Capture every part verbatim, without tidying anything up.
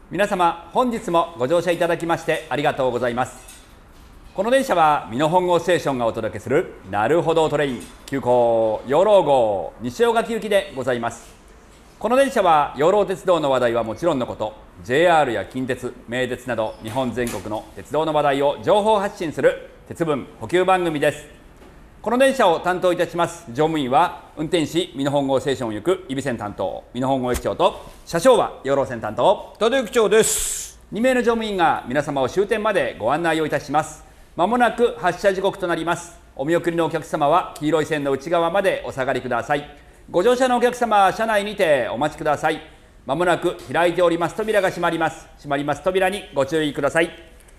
皆様、本日もご乗車いただきましてありがとうございます。この電車は美濃本郷ステーションがお届けするなるほどトレイン急行養老号西大垣行きでございます。この電車は養老鉄道の話題はもちろんのこと、 ジェイアール や近鉄、名鉄など日本全国の鉄道の話題を情報発信する鉄分補給番組です。この電車を担当いたします乗務員は、運転士美濃本郷ステーションを行く揖斐線担当美濃本郷駅長と、車掌は養老線担当立駅長です。 に名の乗務員が皆様を終点までご案内をいたします。まもなく発車時刻となります。お見送りのお客様は黄色い線の内側までお下がりください。ご乗車のお客様は車内にてお待ちください。まもなく開いております扉が閉まります。閉まります扉にご注意ください。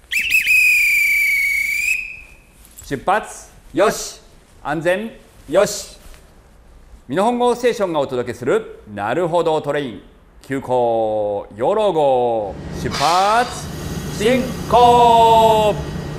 出発よし、安全よし。美濃本郷ステーションがお届けするなるほどトレイン急行養老号出発進行。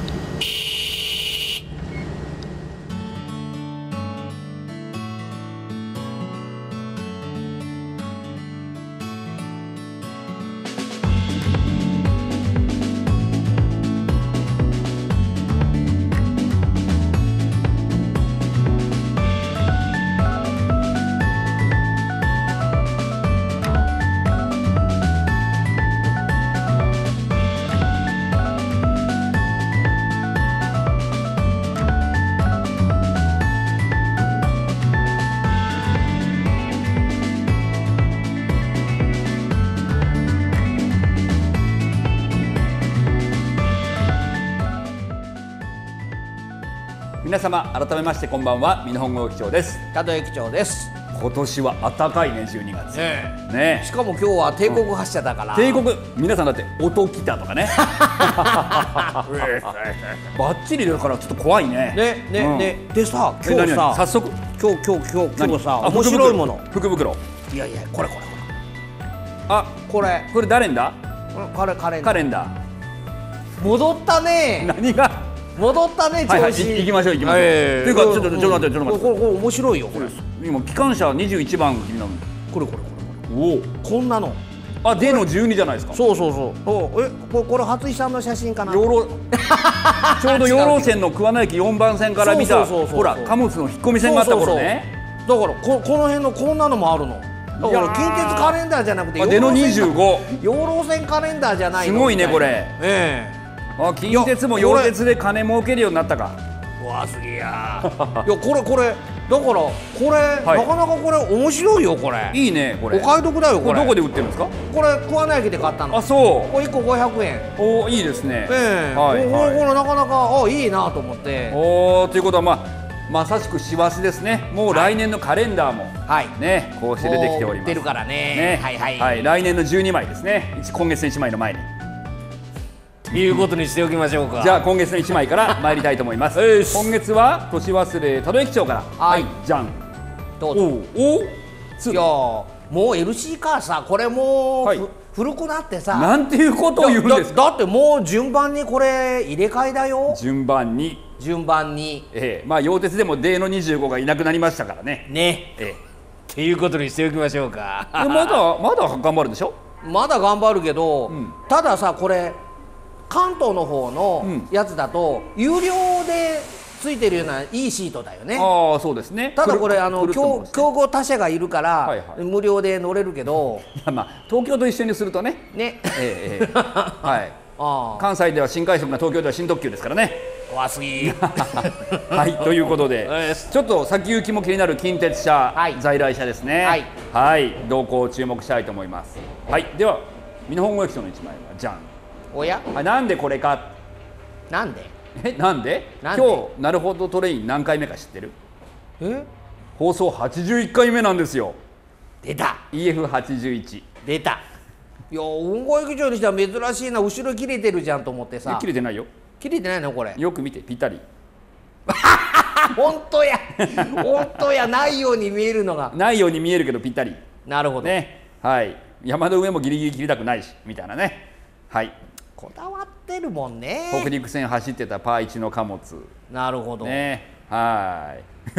皆様改めましてこんばんは、美濃本郷駅長です。 立駅長です。 今年は暖かいね、じゅうにがつねえね。 しかも今日は帝国発車だから、 帝国、皆さんだって音来たとかねバッチリだからちょっと怖いね。 ねね、うん、ねでさ、 今日さ早速今日今日今日今日さ面白いもの、 福袋。 いやいや、これこれこれあ、これこれ誰んだ。 カレカレンカレンダー戻ったね。 何が戻ったね、調子。 行きましょう行きましょう。というかちょっとちょっと待ってちょっと待って。 これこれ面白いよこれ。 今機関車にじゅういちばん君なの。 これこれこれ。おお、こんなの。 あ、でのじゅうにじゃないですか。 そうそうそう。お、え、ここれ初井さんの写真かな。 養老ちょうど養老線の桑名駅よんばん線から見たほら貨物の引っ込み線があった頃ね。 だからここの辺のこんなのもあるの。だから近鉄カレンダーじゃなくてでのにじゅうご。 養老線カレンダーじゃないの。 すごいねこれ。 ええ。 あ、近鉄も養鉄で金儲けるようになったか。 うわ、すげえや。いや、これこれだからこれ、はい、なかなかこれ面白いよこれ。 いいねこれ。 お買い得だよこれ。 これどこで売ってるんですか。 これ桑名駅で買ったの。 あ、そう。 これいっこごひゃくえん。 おお、いいですね。 ええ、はい、これこれなかなかあいいなと思って。 おお、ということはまあまさしく師走ですね。もう来年のカレンダーもね、こうして出てきております。 売ってるからね。はいはいはい、来年のじゅうにまいですね。今月のいちまいの前に。 いうことにしておきましょうか。 じゃあ今月のいちまいから参りたいと思います。今月は年忘れ多度駅長から。はい、じゃん。 どうぞ。 おお。いやもう エルシー カーさ、これもう古くなってさ。 なんていうことを言うんですか。 だってもう順番にこれ入れ替えだよ。 順番に。 順番に。 ええ、まあ溶鉄でも デー のにじゅうごがいなくなりましたからね。 ね。ええ。っていうことにしておきましょうか。 まだまだ頑張るでしょ。 まだ頑張るけど、たださこれ。関東の方のやつだと有料でついてるようないいシートだよね。 ああ、そうですね。 ただこれあの競合他社がいるから無料で乗れるけど、 まあ東京と一緒にするとね。ね。ええ、はい。関西では新快速が東京では新特急ですからね。 わすぎ。 はい、ということでちょっと先行きも気になる近鉄車、在来車ですね。はい、動向を注目したいと思います。はい、では美濃本郷駅長のいちまいはじゃん。 おや、 あ、なんでこれか。 なんでえ、なんで今日なるほどトレイン何回目か知ってる。 え、 放送はちじゅういっかいめなんですよ。 出たイーエフはちじゅういち出た。いや、本郷駅長にしては珍しいな。後ろ切れてるじゃんと思ってさ。 切れてないよ。 切れてないのこれ。 よく見て、ぴったり。 本当や本当や、ないように見えるのがないように見えるけどぴったり。 なるほどね。はい、山の上もギリギリ切りたくないしみたいなね。はい、 こだわってるもんね。 北陸線走ってたパーいちの貨物。 なるほどね。はい。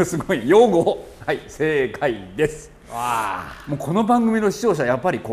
すごい用語。はい、正解です。 わあ、 もうこの番組の視聴者やっぱり怖い。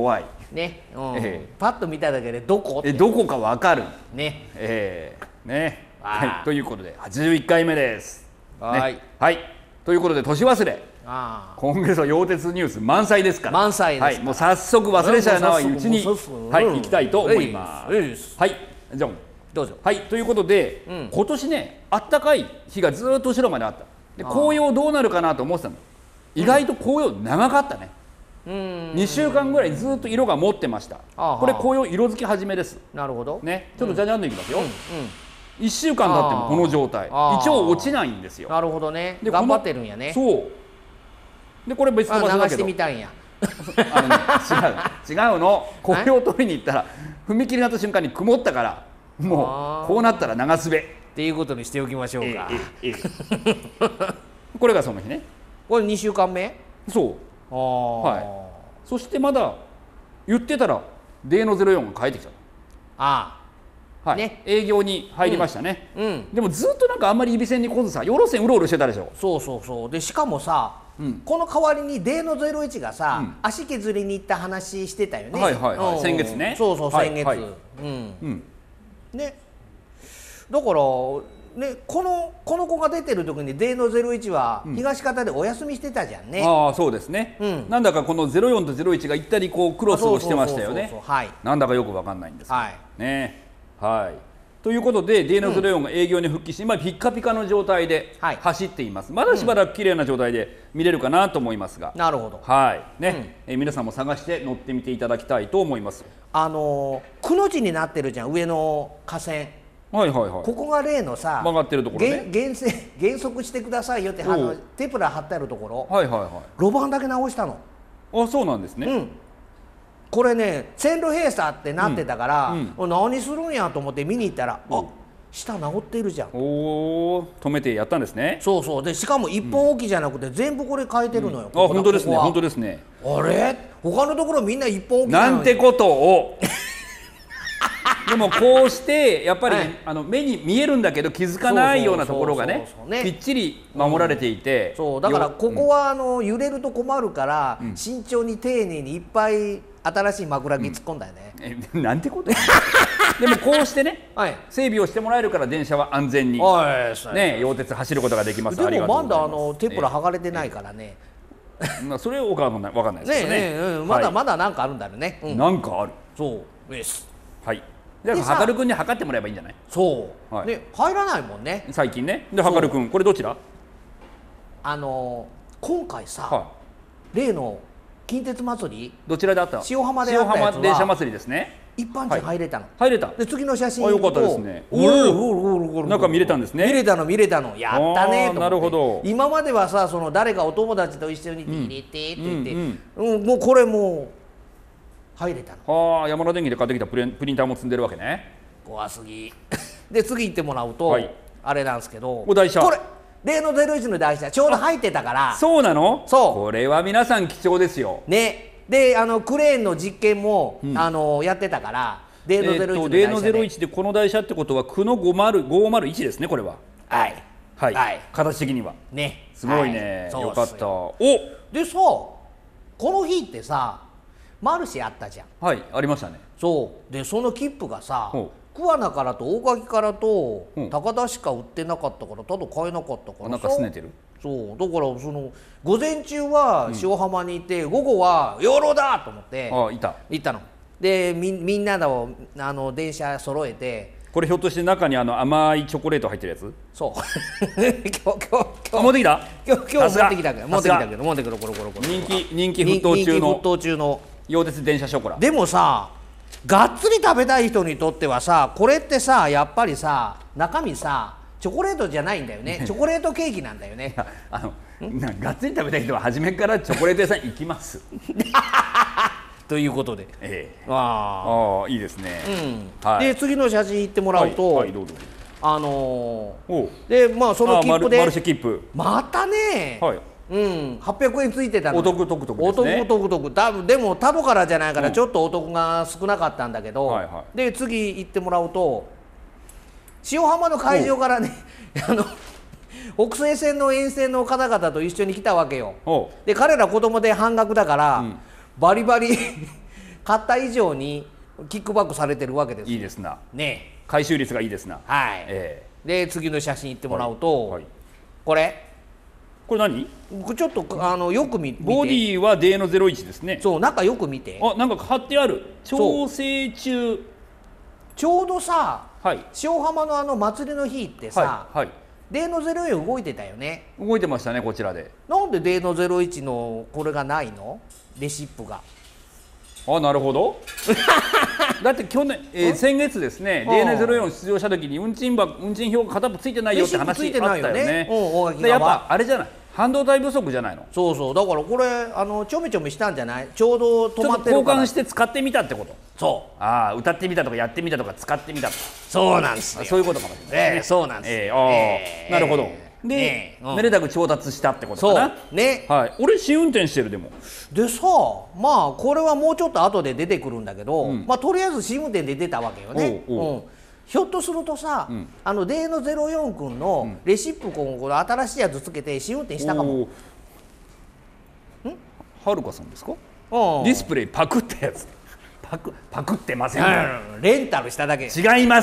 ね、うんええパッと見ただけでどこってえどこかわかる。 ね。 ええね。 あーはい。ということではちじゅういっかいめです。 はいねはい。ということで年忘れ。 あ今月は溶鉄ニュース満載ですから。 満載ですからはい。もう早速忘れちゃうないうちにもう早速はい行きたいと思いまうんうんす。はい。じゃあどうぞ。 はいということで、 うん今年ねあったかい日がずーっと後ろまであった。であー紅葉どうなるかなと思ってたの。意外と紅葉長かったね。 うんにしゅうかんぐらいずっと色が持ってました。 あーこれ紅葉色づき始めです。 なるほど。 ね、ちょっとじゃじゃんといきますよ。 うんうんいっしゅうかん経ってもこの状態。 あー一応落ちないんですよ。 なるほどね。 で頑張ってるんやね。 そう。でこれ別の場所あだけど。 流してみたんや。 あのね違う違うの。紅葉を取りに行ったら踏切になった瞬間に曇ったからもあーうこうなったら長すべ。 っていうことにしておきましょうか。 ええええこれがその日ね。 これにしゅうかんめ？ そう。 ああ。 はいそしてまだ言ってたらデーのゼロよんが帰ってきた。 あはい、 ね営業に入りましたね、 あ。うん。 でもずっとなんかあんまり指線に来ずさ、養老線うろうろしてたでしょ。 そうそうそう。でしかもさ、 うんこの代わりにデーのゼロいちがさ、 うん足削りに行った話してたよね。 はいはいはいうん先月ねそうそう先月。 はいはいうん。 うん、 ね。だからねこのこの子が出てる時にデーのゼロいちは東方でお休みしてたじゃんね。 ああそうですね、 うんなんだかこのゼロよんとゼロいちが行ったりこうクロスをしてましたよね。 そうそうそうそうはい。 なんだかよくわかんないんですけど、 はい。 ねはいということで デーのゼロよんが営業に復帰して今ピッカピカの状態ではい走っています。まだしばらく綺麗な状態で見れるかなと思いますが、 なるほど。 はいね、えー皆さんも探して乗ってみていただきたいと思います。 あのーくの字になってるじゃん上の河川。 はいはいはい。 ここが例のさ曲がってるところね減減線減速してくださいよってあのおうテプラ貼ってあるところはいはいはい。 路盤だけ直したの。 あそうなんですね。 うんこれね線路閉鎖ってなってたから、 うんお何するんやと思って見に行ったら、あ下直ってるじゃん。 おお止めてやったんですね。 そうそうでしかも一本置きじゃなくて全部これ変えてるのよ、 あここだ本当ですねここは本当ですね。 あれ他のところみんな一本置きのになんてことをでもこうしてやっぱり、ねはいあの目に見えるんだけど気づかないようなところがねそうそうそうそうねきっちり守られていて、 そうだからよここはあの揺れると困るから、慎重に丁寧にいっぱい新しい枕木突っ込んだよね、 えなんてことでもこうしてねはい整備をしてもらえるから電車は安全にはいね溶鉄走ることができます。ありでがとうございます。 もまだあのテプラ剥がれてないからね、 まあそれはわかんないわかんないでねえすけどね。 ねえうんまだはまだなんかあるんだよね、ういんなんかある。 そうですはい。じゃあでさはかるくんに測ってもらえばいいんじゃない？ そう、 はいね入らないもんね。 最近ね。ではかるくんこれどちら？ あの今回さ、 は例の近鉄祭りい。どちらであった？ 塩浜であったやつは塩浜電車祭りですね。 一般地入れたの、 入れた。 で次の写真あよかったですねおお中見れたんですね見れたの見れたのやったねと思って。 あーなるほど今まではさその誰かお友達と一緒に入れてって言って、 うんうんもうこれもう入れたのはあ山田電機で買ってきたプレンプリンターも積んでるわけね。 怖すぎで次行ってもらうと、 はいあれなんですけどお台車これ例のゼロいちの台車ちょうど入ってたからそうなの？ そうこれは皆さん貴重ですよ。 ねであのクレーンの実験も、 うんあのやってたから例のゼロいちのえーと例の台車で、 ゼロいちでこの台車ってことはくのごまるごまるいちですねこれは。 はいはい。 はい形的にはねすごいね。 はいよかった。 そうおっすよでさこの日ってさマルシェあったじゃん。 はいありましたね。 そうでその切符がさほ桑名からと大垣からとうん高田しか売ってなかったからただ買えなかったからさあなんかすねてる。 そうだからその午前中は塩浜にいて、午後は養老だと思ってあいた。 行ったのでみみんなのあの電車揃えてこれひょっとして中にあの甘いチョコレート入ってるやつ？ そう今日今日あ今日持ってきた？ 今日今日さすが持ってきたけど持ってきたけど持ってきたこれこれこれ人気人気沸騰中人気沸の騰中の溶鉄電車ショコラ。 でもさがっつり食べたい人にとってはさこれってさやっぱりさ中身さチョコレートじゃないんだよねチョコレートケーキなんだよねあのながっつり食べたい人は初めからチョコレート屋さん行きます。 ということでええあああいいですね。 あ、うんはいで次の写真行ってもらうと、 はいはいどうぞ。 あのおうーでまあそのあ切符でマルマルシェ切符。 またね、 はい。 うん、はっぴゃくえんついてたのお得得得ですねお得得得多分でも多度からじゃないからちょっとお得が少なかったんだけど、 はいはで次行ってもらうと塩浜の会場からねあの北西線の沿線の方々と一緒に来たわけよ。 おうで彼ら子供で半額だから、 うんバリバリ買った以上にキックバックされてるわけですよ。 いいですな。 ね回収率がいいですな。 はい、 えで次の写真いってもらうと、 はいはい、 これこれ何？ ちょっとあのよく見て、 ボディは デー のゼロいちですね。 そう中よく見て、 あ、なんか貼ってある。調整中。 ちょうどさ、 はい、 塩浜のあの祭りの日ってさ、 はいはい、 デー のゼロよん動いてたよね。 動いてましたね、こちらで。 なんで デー のゼロいちのこれがないの？レシップが。 あ、なるほど。だって去年、えー、先月ですね、デー のゼロよん出場した時に運賃ば運賃表が片っぽついてないよって話あったよね。でやっぱあれじゃない、半導体不足じゃないの。 そうそう、だからこれあのちょめちょめしたんじゃない？ちょうど止まってるから。 交換して使ってみたってこと。 そう。 ああ、歌ってみたとかやってみたとか使ってみたとか。 そうなんですよ。 そういうことかもしれない、ね。 えー、そうなんです。 えー、ああ、えー、なるほど。で、ねうん、めでたく調達したってことかな。 そうね。 はい。俺試運転してるでも。 でさ、まあこれはもうちょっと後で出てくるんだけど、うん、まあとりあえず試運転で出たわけよね。おうおう、うん、ひょっとするとさ、うん、あの デー のゼロよん君のレシップこの新しいやつつけて試運転したかも。ん？ はるかさんですか？ディスプレイパクったやつ。パクパクってません、 うん、レンタルしただけ。 違います。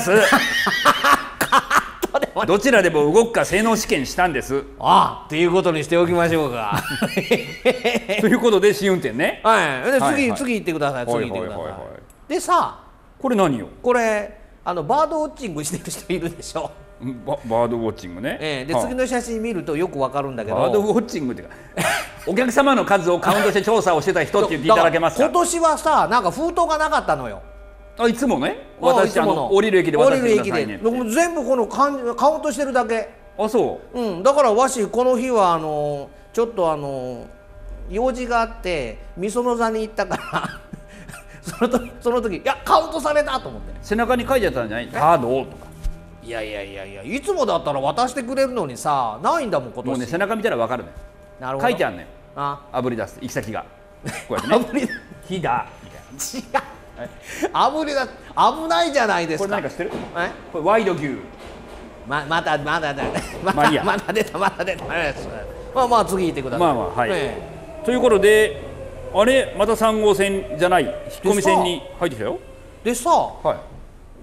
どちらでも動くか性能試験したんです。 ああ、っていうことにしておきましょうか。 ということで試運転ね。 はい。で次、はいはい、次行ってください。次行ってください。でさ、 これ何よ？ これあのバードウォッチングしてる人いるでしょ。 バ, バードウォッチングね。 ええ、で、はあ、次の写真見るとよくわかるんだけど。 バードウォッチングってかお客様の数をカウントして調査をしてた人って言っていただけますか？ 今年はさ、なんか封筒がなかったのよ。 あ、いつもね、私あの降りる駅で渡してくださいねって。 全部このカウントしてるだけ。 あ、そう。 うん、だからわしこの日はあのちょっとあの用事があってみその座に行ったからその時その時いやカウントされたと思って。 背中に書いてあったんじゃない？カードとか。 いやいやいやいや、いつもだったら渡してくれるのにさ、ないんだもん今年。 もうね、背中見たらわかるのよ。なるほど。書いてあるのよ。あ、あぶり出す行き先が。こうやってね。あぶり火だみたいな。違う。 あぶりだ、危ないじゃないですか。 これ何か知ってる？え？これワイド牛。 ままたまだだままあいいや。 まだ出たまだ出た。まあまあ次行ってください。 まあまあはい。えー、ということで、あれまたさん号線じゃない引っ込み線に入ってきたよ。 でさ、はい、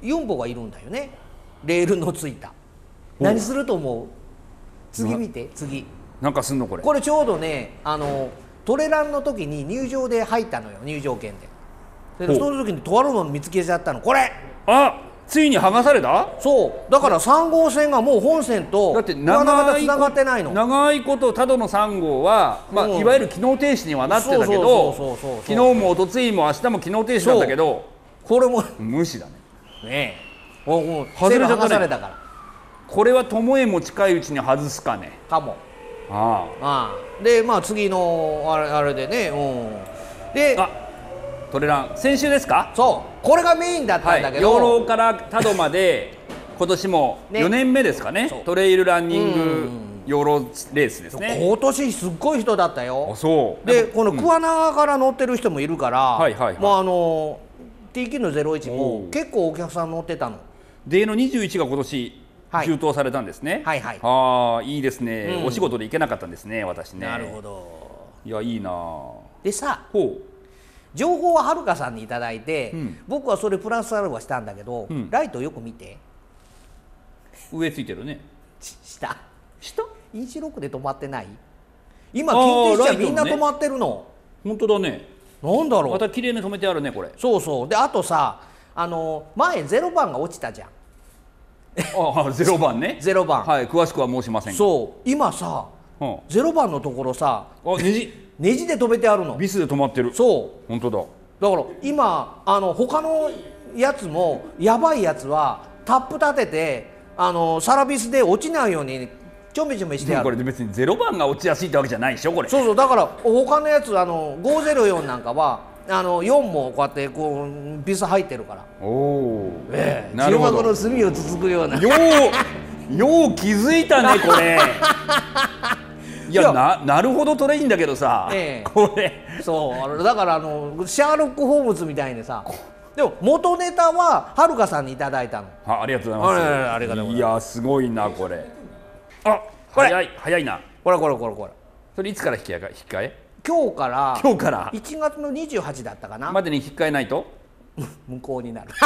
ユンボがいるんだよね。レールのついた。何すると思う？次見て次。 なんかすんのこれ？ これちょうどね、あのトレランの時に入場で入ったのよ、入場券で。でその時にとあるの見つけちゃったの、これ。 あ、ついに剥がされた？ そうだからさん号線がもう本線とだって長いつながってないの。 長いことただのさん号は、まあ、いわゆる機能停止にはなってたけど、昨日もおとついも明日も機能停止なんだけど、 これも無視だね。 ねえ、もう外れちゃったね。 これは巴も近いうちに外すかね。 かも。 ああああ。でまあ次のあれあれでね、うん。で。あ、 トレラン先週ですか？ そうこれがメインだったんだけど、 はい、養老から多度まで今年もよねんめですかね、ね、トレイルランニング養老レースですね。 今年すっごい人だったよ。 あ、そうでこの桑名から乗ってる人もいるから、まああの ティーキュー のゼロいちも結構お客さん乗ってたの。 デーのにじゅういちが今年充当されたんですね。 はいはい、 ああいいですね、うん、お仕事で行けなかったんですね私ね。 なるほど。 いやいいな。 でさ、 ほう情報ははるかさんにいただいて、うん、僕はそれプラスアルファしたんだけど、うん、ライトよく見て。 上ついてるね。 下下インシロックで止まってない？今近鉄車みんな止まってるの。 本当だね。 なんだろう。 また綺麗に止めてあるねこれ。 そうそう。であとさ、あの前ゼロばんが落ちたじゃん。 ああゼロばんね。 ゼロばん。 はい、詳しくは申しませんが。 そう今さ、うん、ゼロばんのところさ、 あネジネジで止めてあるの。 ビスで止まってる。 そう本当だ。 だから今あの他のやつもやばいやつはタップ立ててあのサラビスで落ちないようにちょめちょめしてある。 これ別にゼロばんが落ちやすいってわけじゃないでしょこれ。 そうそうだから他のやつあのごーぜろよんなんかはあのよんもこうやってこうビス入ってるから。 おお、 ええ、なるほど。中箱の隅をつつくような。 ようよう気づいたねこれ。いや な, なるほどトレインだけどさ、ええ、これそうだからあのシャーロック・ホームズみたいにさ。でも元ネタははるかさんにいただいたの。 あ, ありがとうございます。 ありがとうございます。 いやすごいなこれ。あ、これ早い早いな。 これこれこれこれ。 それいつから引き換え？ 今日から今日からいちがつのにじゅうはちだったかなまでに引っ換えないと無効になる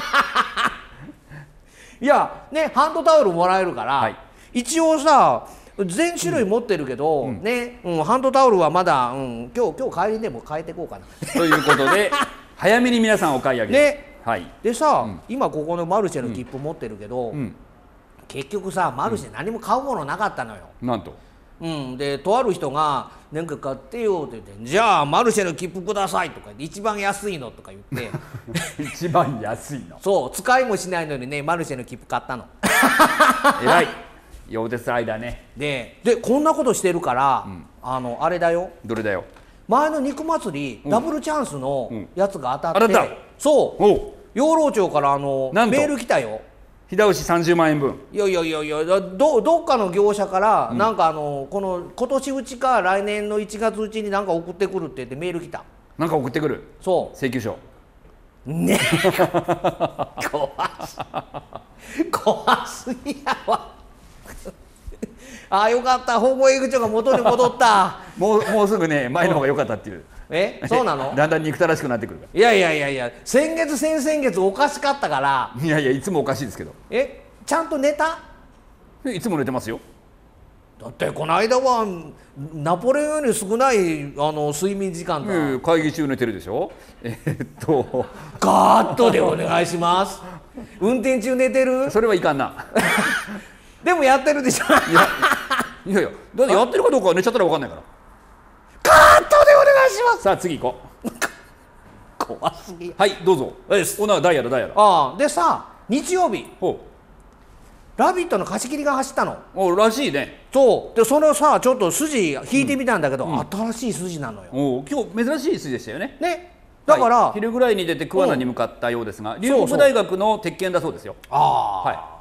いやねハンドタオルもらえるから、はい、一応さ全種類持ってるけど、うん、ね、うん、ハンドタオルはまだ、うん、今日今日帰りでも変えていこうかなということで早めに皆さんお買い上げね、 はい、 でさ、うん、今ここのマルシェの切符持ってるけど、うん、結局さマルシェ何も買うものなかったのよ、 うん、なんと、 うん、でとある人が「なんか買ってよ」って言って「じゃあマルシェの切符ください」とか言って「一番安いの」とか言って一番安いのそう使いもしないのにねマルシェの切符買ったのえらい溶接間ねででこんなことしてるから、うん、あのあれだよどれだよ前の肉祭り、うん、ダブルチャンスのやつが当たって、 うん、 そう養老町からあのメール来たよ日倒しさんじゅうまんえんぶんいやいやいやいや ど, どっかの業者から、うん、なんかあのこの今年うちか来年のいちがつうちになんか送ってくるって言ってメール来たなんか送ってくるそう請求書ね怖す怖すぎやわああよかった保護営口調が元に戻ったもうもうすぐね前の方が良かったっていうえそうなのだんだん憎たらしくなってくるいやいやいやいや先月先々月おかしかったからいやいやいつもおかしいですけどえちゃんと寝たいつも寝てますよだってこの間はナポレオンより少ないあの睡眠時間だ、 うん、会議中寝てるでしょえー、っとガーッとでお願いします運転中寝てるそれはいかんなでもやってるでしょいやいやいやだってやってるかどうかは寝ちゃったら分かんないからカットでお願いしますさあ次行こう怖すぎはいどうぞですおなダイヤだダイヤだああでさ日曜日ほうラビットの貸し切りが走ったのおらしいねそうでそれをさちょっと筋引いてみたんだけど、うん、新しい筋なのよお今日珍しい筋でしたよねねだから、はい、 昼ぐらいに出て桑名に向かったようですが龍谷大学の鉄拳だそうですよああ、はい、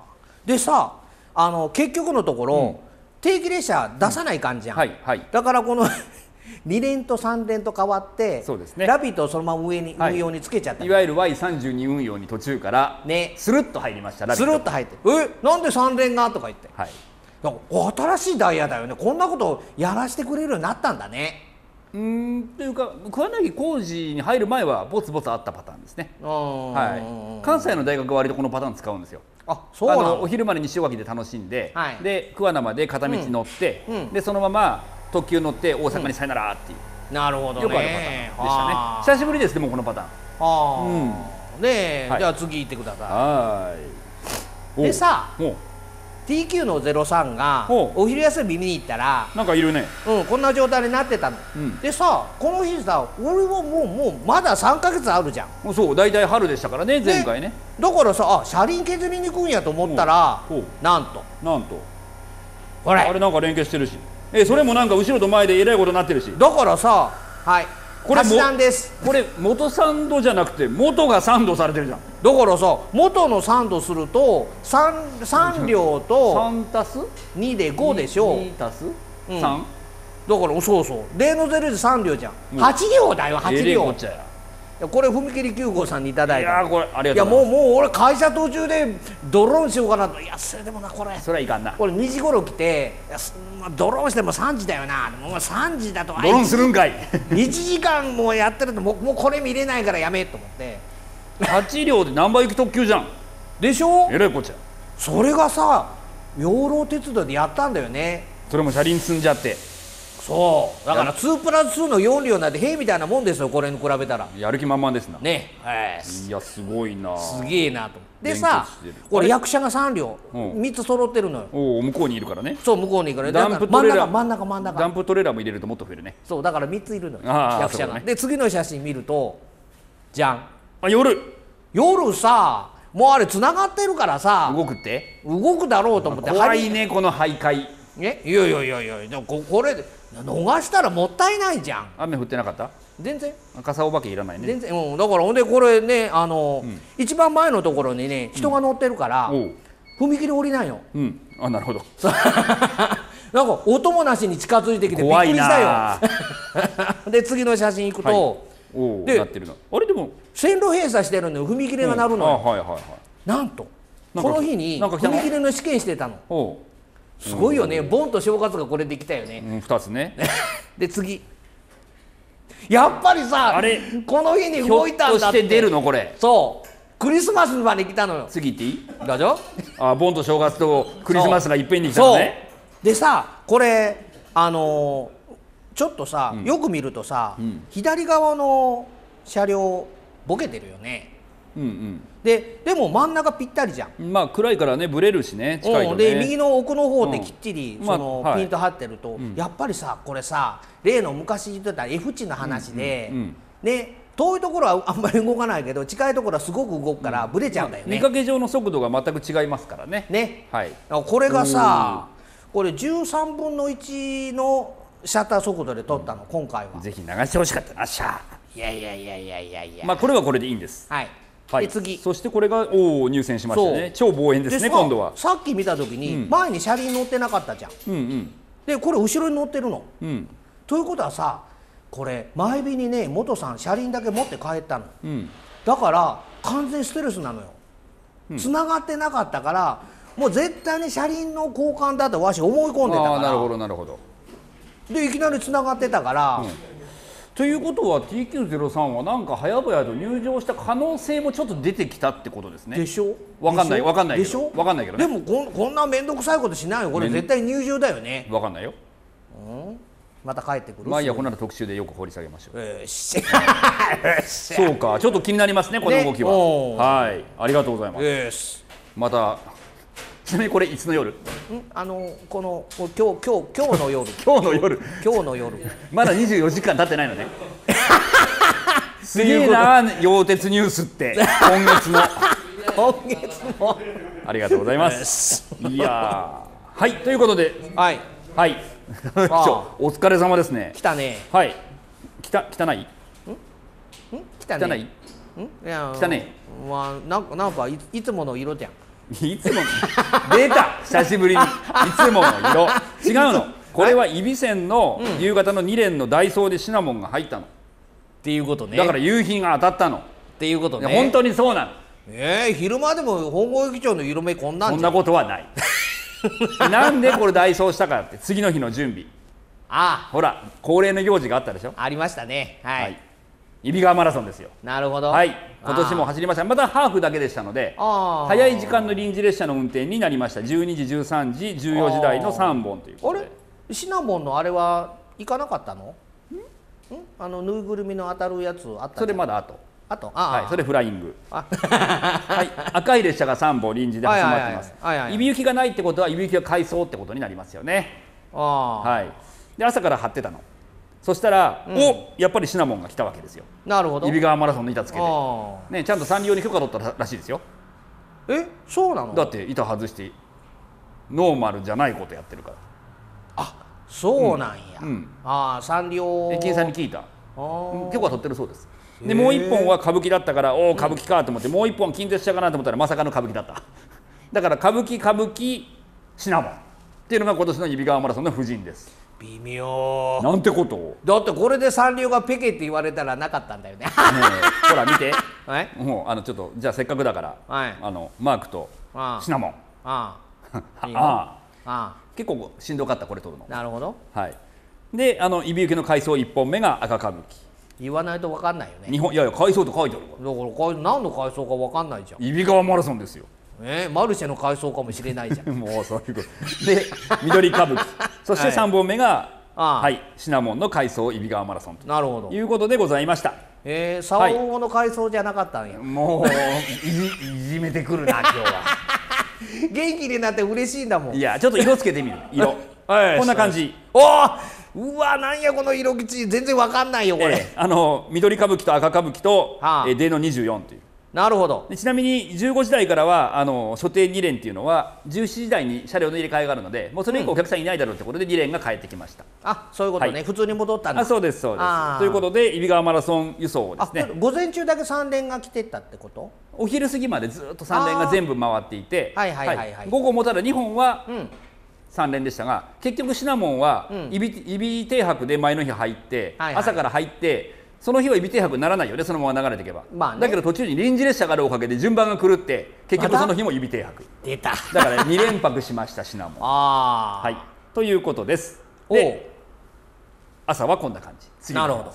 でさあの結局のところ、うん、定期列車出さない感じじゃん、うんはいはい、だからこのに連とさん連と変わってそうです、ね、ラビットをそのまま上に、はい、運用につけちゃったいわゆる ワイさんじゅうに 運用に途中からねスルッと入りましたラビットスルッと入ってえなんでさん連がとか言って、はい、だから新しいダイヤだよねこんなことやらせてくれるようになったんだねうーんというか桑名工事に入る前はボツボツあったパターンですね、はい、関西の大学は割とこのパターン使うんですよあそうなのあのお昼まで西尾垣で楽しんで、はい、で桑名まで片道乗って、うんうん、でそのまま特急乗って大阪にさよならっていう、 うん、なるほどねよくあるパターンでしたね久しぶりですでもこのパターンあ、うん、で、はい、じゃあ次行ってくださいはいでさ ティーキュー のゼロさんがお昼休み見に行ったらなんかいるね、 うん、こんな状態になってたの、うん、でさこの日さ俺はもうもうまださんかげつあるじゃんもうそう大体春でしたからね前回ねだからさあ車輪削りに行くんやと思ったらなんとなんとこれあれなんか連携してるしえそれもなんか後ろと前でえらいことになってるしだからさはいこれ足し算ですこれ元サンドじゃなくて元がサンドされてるじゃんだからさ元のサンドすると 3, 3両とさんたすにでごでしょにたすさん、うん、だからそうそう例のゼロでさん両じゃん、うん、はち両だよはち両、えーこれ踏切きゅう号さんにいただいたいやこれありがとうございますいやもうもう俺会社途中でドローンしようかなといやそれでもなこれそれはいかんなこれにじ頃来ていや、まあ、ドローンしてもさんじだよなでももうさんじだとドローンするんかいいちじかんもやってるともうもうこれ見れないからやめと思ってはち両で何倍行く特急じゃんでしょえらいこっちゃそれがさ養老鉄道でやったんだよねそれも車輪積んじゃってそうだからにプラスにのよん両なんて兵みたいなもんですよこれに比べたらやる気満々ですなねえいやすごいなすげえなとでさこれ役者がさん両みっつ揃ってるのよおお向こうにいるからねそう向こうにいるからダンプトレーラー真ん中真ん中ダンプトレーラーも入れるともっと増えるねそうだからみっついるのよ役者が、ね、で次の写真見るとじゃんあ夜夜さもうあれつながってるからさ動くって動くだろうと思って怖いねこの徘徊えいやいやいやいやでもここれ逃したらもったいないじゃん雨降ってなかった全然傘お化けいらないね全然、うん、だからほんでこれねあの、うん、一番前のところにね人が乗ってるから、うん、踏切降りないのうんあなるほどなんか音もなしに近づいてきてびっくりしたよで次の写真行くと、はい、 おでなってるなあれでも線路閉鎖してるのよ踏切が鳴るのよ、うんはいはいはい、なんとこの日に踏切の試験してたのおすごいよね、ボンと正月がこれできたよね、 うん、ふたつねで次やっぱりさあれこの日にひょっ動いたんだって。 として出るのこれ。 そうクリスマスまで来たのよ。 次行っていい？ だじょ。 あ、盆と正月とクリスマスがいっぺんに来たのね。 でさこれあのー、ちょっとさ、うん、よく見るとさ、うん、左側の車両ボケてるよね。うんうん、ででも真ん中ぴったりじゃん。 まあ暗いからねブレるしね、近いとね。 で右の奥の方できっちり、うん、その、まあ、ピント張ってると、はい、やっぱりさこれさ例の昔言ってた F 値の話で、うんうんうん、ね遠いところはあんまり動かないけど近いところはすごく動くからブレちゃうんだよね、 まあ、見かけ上の速度が全く違いますからね。 ね、 はい、 これがさこれじゅうさんぶんのいちのシャッター速度で撮ったの、うん、今回は。 ぜひ流してほしかったな。シャー。 いやいやいやいやいやいや。 まあこれはこれでいいんです。 はい。 はい、 で次そしてこれがおお入選しましたね。超望遠ですね今度は。 さっき見た時に、うん、前に車輪乗ってなかったじゃん。うんうん、でこれ後ろに乗ってるの。うん、ということはさこれ前日にね元さん車輪だけ持って帰ったの、うん、だから完全ステルスなのよ。繋、うん、がってなかったからもう絶対に車輪の交換だとわし思い込んでたから。 あ、なるほどなるほど。 でいきなり繋がってたから。うん、 ということは ティーキューゼロさん はなんか早々と入場した可能性もちょっと出てきたってことですね。 でしょ。 わかんないわかんないけど。 でしょ。 わかんないけど、ね、 でもこんこんな面倒くさいことしないよ。これ絶対入場だよね。 わかんないよ。 うん、また帰ってくる。 まあいいや、こんなの特集でよく掘り下げましょう。 えー、 そうか、ちょっと気になりますねこの動きは。ね、はい、ありがとうございます。 えー、 また。ちなみにこれいつの夜？んあのこの今日今日今日の夜今日の夜今日の夜まだにじゅうよじかん経ってないのね。すげえな溶鉄ニュースって今月の今月もありがとうございます。いやはいということではいはいお疲れ様ですね。 来たね。 はいきた汚い？ん？ん？ 来たね。 汚い？ん？ いや汚ね。 まあなんかなんかい、いつもの色じゃん。 いつも出た久しぶりにいつもの色違うの。これはイビセンの夕方のに連のダイソーでシナモンが入ったのっていうことね。 だから夕日が当たったのっていうことね。 本当にそうなの。 えー、昼間でも本郷駅長の色目こんなんじゃん。 そんなことはないなんでこれダイソーしたかって次の日の準備。 ああほら恒例の行事があったでしょ。 ありましたね。はい、はい、 揖斐川マラソンですよ。 なるほど。 はい、今年も走りました。またハーフだけでしたので早い時間の臨時列車の運転になりました。じゅうにじじゅうさんじじゅうよじ台のさんぼんということで。 あれシナモンのあれは行かなかったの？んあのぬいぐるみの当たるやつあった。 それまだあとあとあ、 はい、それフライングはい、赤い列車がさんぼん臨時で走まってます。いびゆきがないってことは、いびゆきが回送ってことになりますよね。あ、はい、で朝から張ってたの。そしたら、うん、おやっぱりシナモンが来たわけですよ。 なるほど。 揖斐川マラソンの板つけて、ね、ちゃんとサンリオに許可取ったらしいですよ。 え、そうなの？ だって板外してノーマルじゃないことやってるから。 あ、そうなんや。うんうん、ああ、サンリオ。 駅員さんに聞いた。許可取ってるそうです。でもう一本は歌舞伎だったから、おお歌舞伎かと思って、もう一本近鉄車かなと思ったらまさかの歌舞伎だった。だから歌舞伎歌舞伎シナモンっていうのが今年の揖斐川マラソンの布陣です。 微妙なんてことを。 だってこれでサンリオがペケって言われたらなかったんだよね。ねほら見て、 はい、 もうあのちょっとじゃあせっかくだから、はい、あのマークとシナモン。あああああ結構しんどかったこれ撮るの。 なるほど。 はい。であの揖斐行きの回想いっぽんめが赤歌舞伎。 言わないと分かんないよね。 日本いやいや回想と書いてあるから。 だから何の回想か分かんないじゃん。 揖斐川マラソンですよ。 えー、マルシェの回想かもしれないじゃん。 もうそういうことで緑歌舞伎そしてさんぼんめが、はいはい、シナモンの回想揖斐川マラソンとなるほどいうことでございました。 えー、サオモの回想じゃなかったんや、 はい、もうい じ, いじめてくるな今日は。 元気になって嬉しいんだもん。 いやちょっと色つけてみる色こんな感じ。 おお、うわなんやこの色口全然わかんないよこれ、 えー、あの緑歌舞伎と赤歌舞伎と、はあえー、デのにじゅうよんという。 なるほど。 ちなみにじゅうごじ台からはあの所定に連っていうのはじゅうしちじ台に車両の入れ替えがあるのでもうそれ以降お客さんいないだろうってことでに連が帰ってきました。うん、 あそういうことね、はい、普通に戻ったんだ。 あそうですそうです。ということで揖斐川マラソン輸送をですね午前中だけさん連が来てたってこと？ お昼過ぎまでずっとさん連が全部回っていて午後もただにほんはさん連でしたが、結局シナモンは揖斐停泊で前の日入って朝から入ってその日は揖斐停泊にならないよね、そのまま流れていけば、まあね、だけど途中に臨時列車があるおかげで順番が狂って結局その日も揖斐停泊出ただからに連泊しましたシナモン。あ、はい、ということです。で朝はこんな感じ。次の朝はね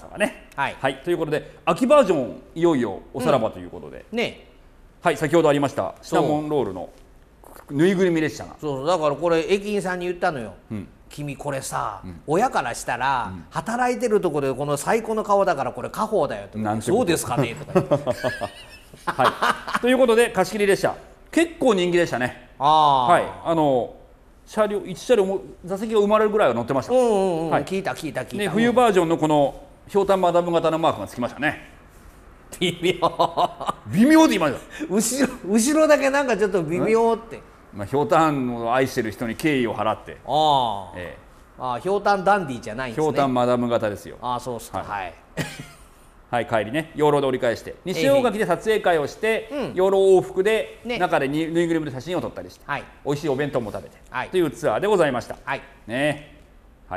はい、 はい、ということで秋バージョンいよいよおさらばということで、 うん、ね、 はい、先ほどありましたシナモンロールのぬいぐるみ列車が、 そうだからこれ駅員さんに言ったのよ、うん、君これさ、うん、親からしたら、うん、働いてるところでこの最高の顔だからこれ家宝だよとか、そうですかねとか言ってはい、ということで貸し切り列車結構人気でしたね。あ、はい、あの車両いち車両も座席が埋まれるぐらいは乗ってました。 うんうんうん、はい、聞いた聞いた聞いた、 ね、冬バージョンのこのひょうたんマダム型のマークがつきましたね。 微妙微妙って言いました。 後ろ後ろだけなんかちょっと微妙って、 まあ、ひょうたんを愛してる人に敬意を払って、 あ、ええ、あ、ひょうたんダンディーじゃないんですね。 ひょうたんマダム型ですよ。 あ、そうっすか、はい、はいはい、帰りね養老で折り返して西大垣で撮影会をして、えー、養老往復で、ね、中でぬいぐるみで写真を撮ったりして、はい、美味しいお弁当も食べて、はい、というツアーでございました。はい、ね、はい。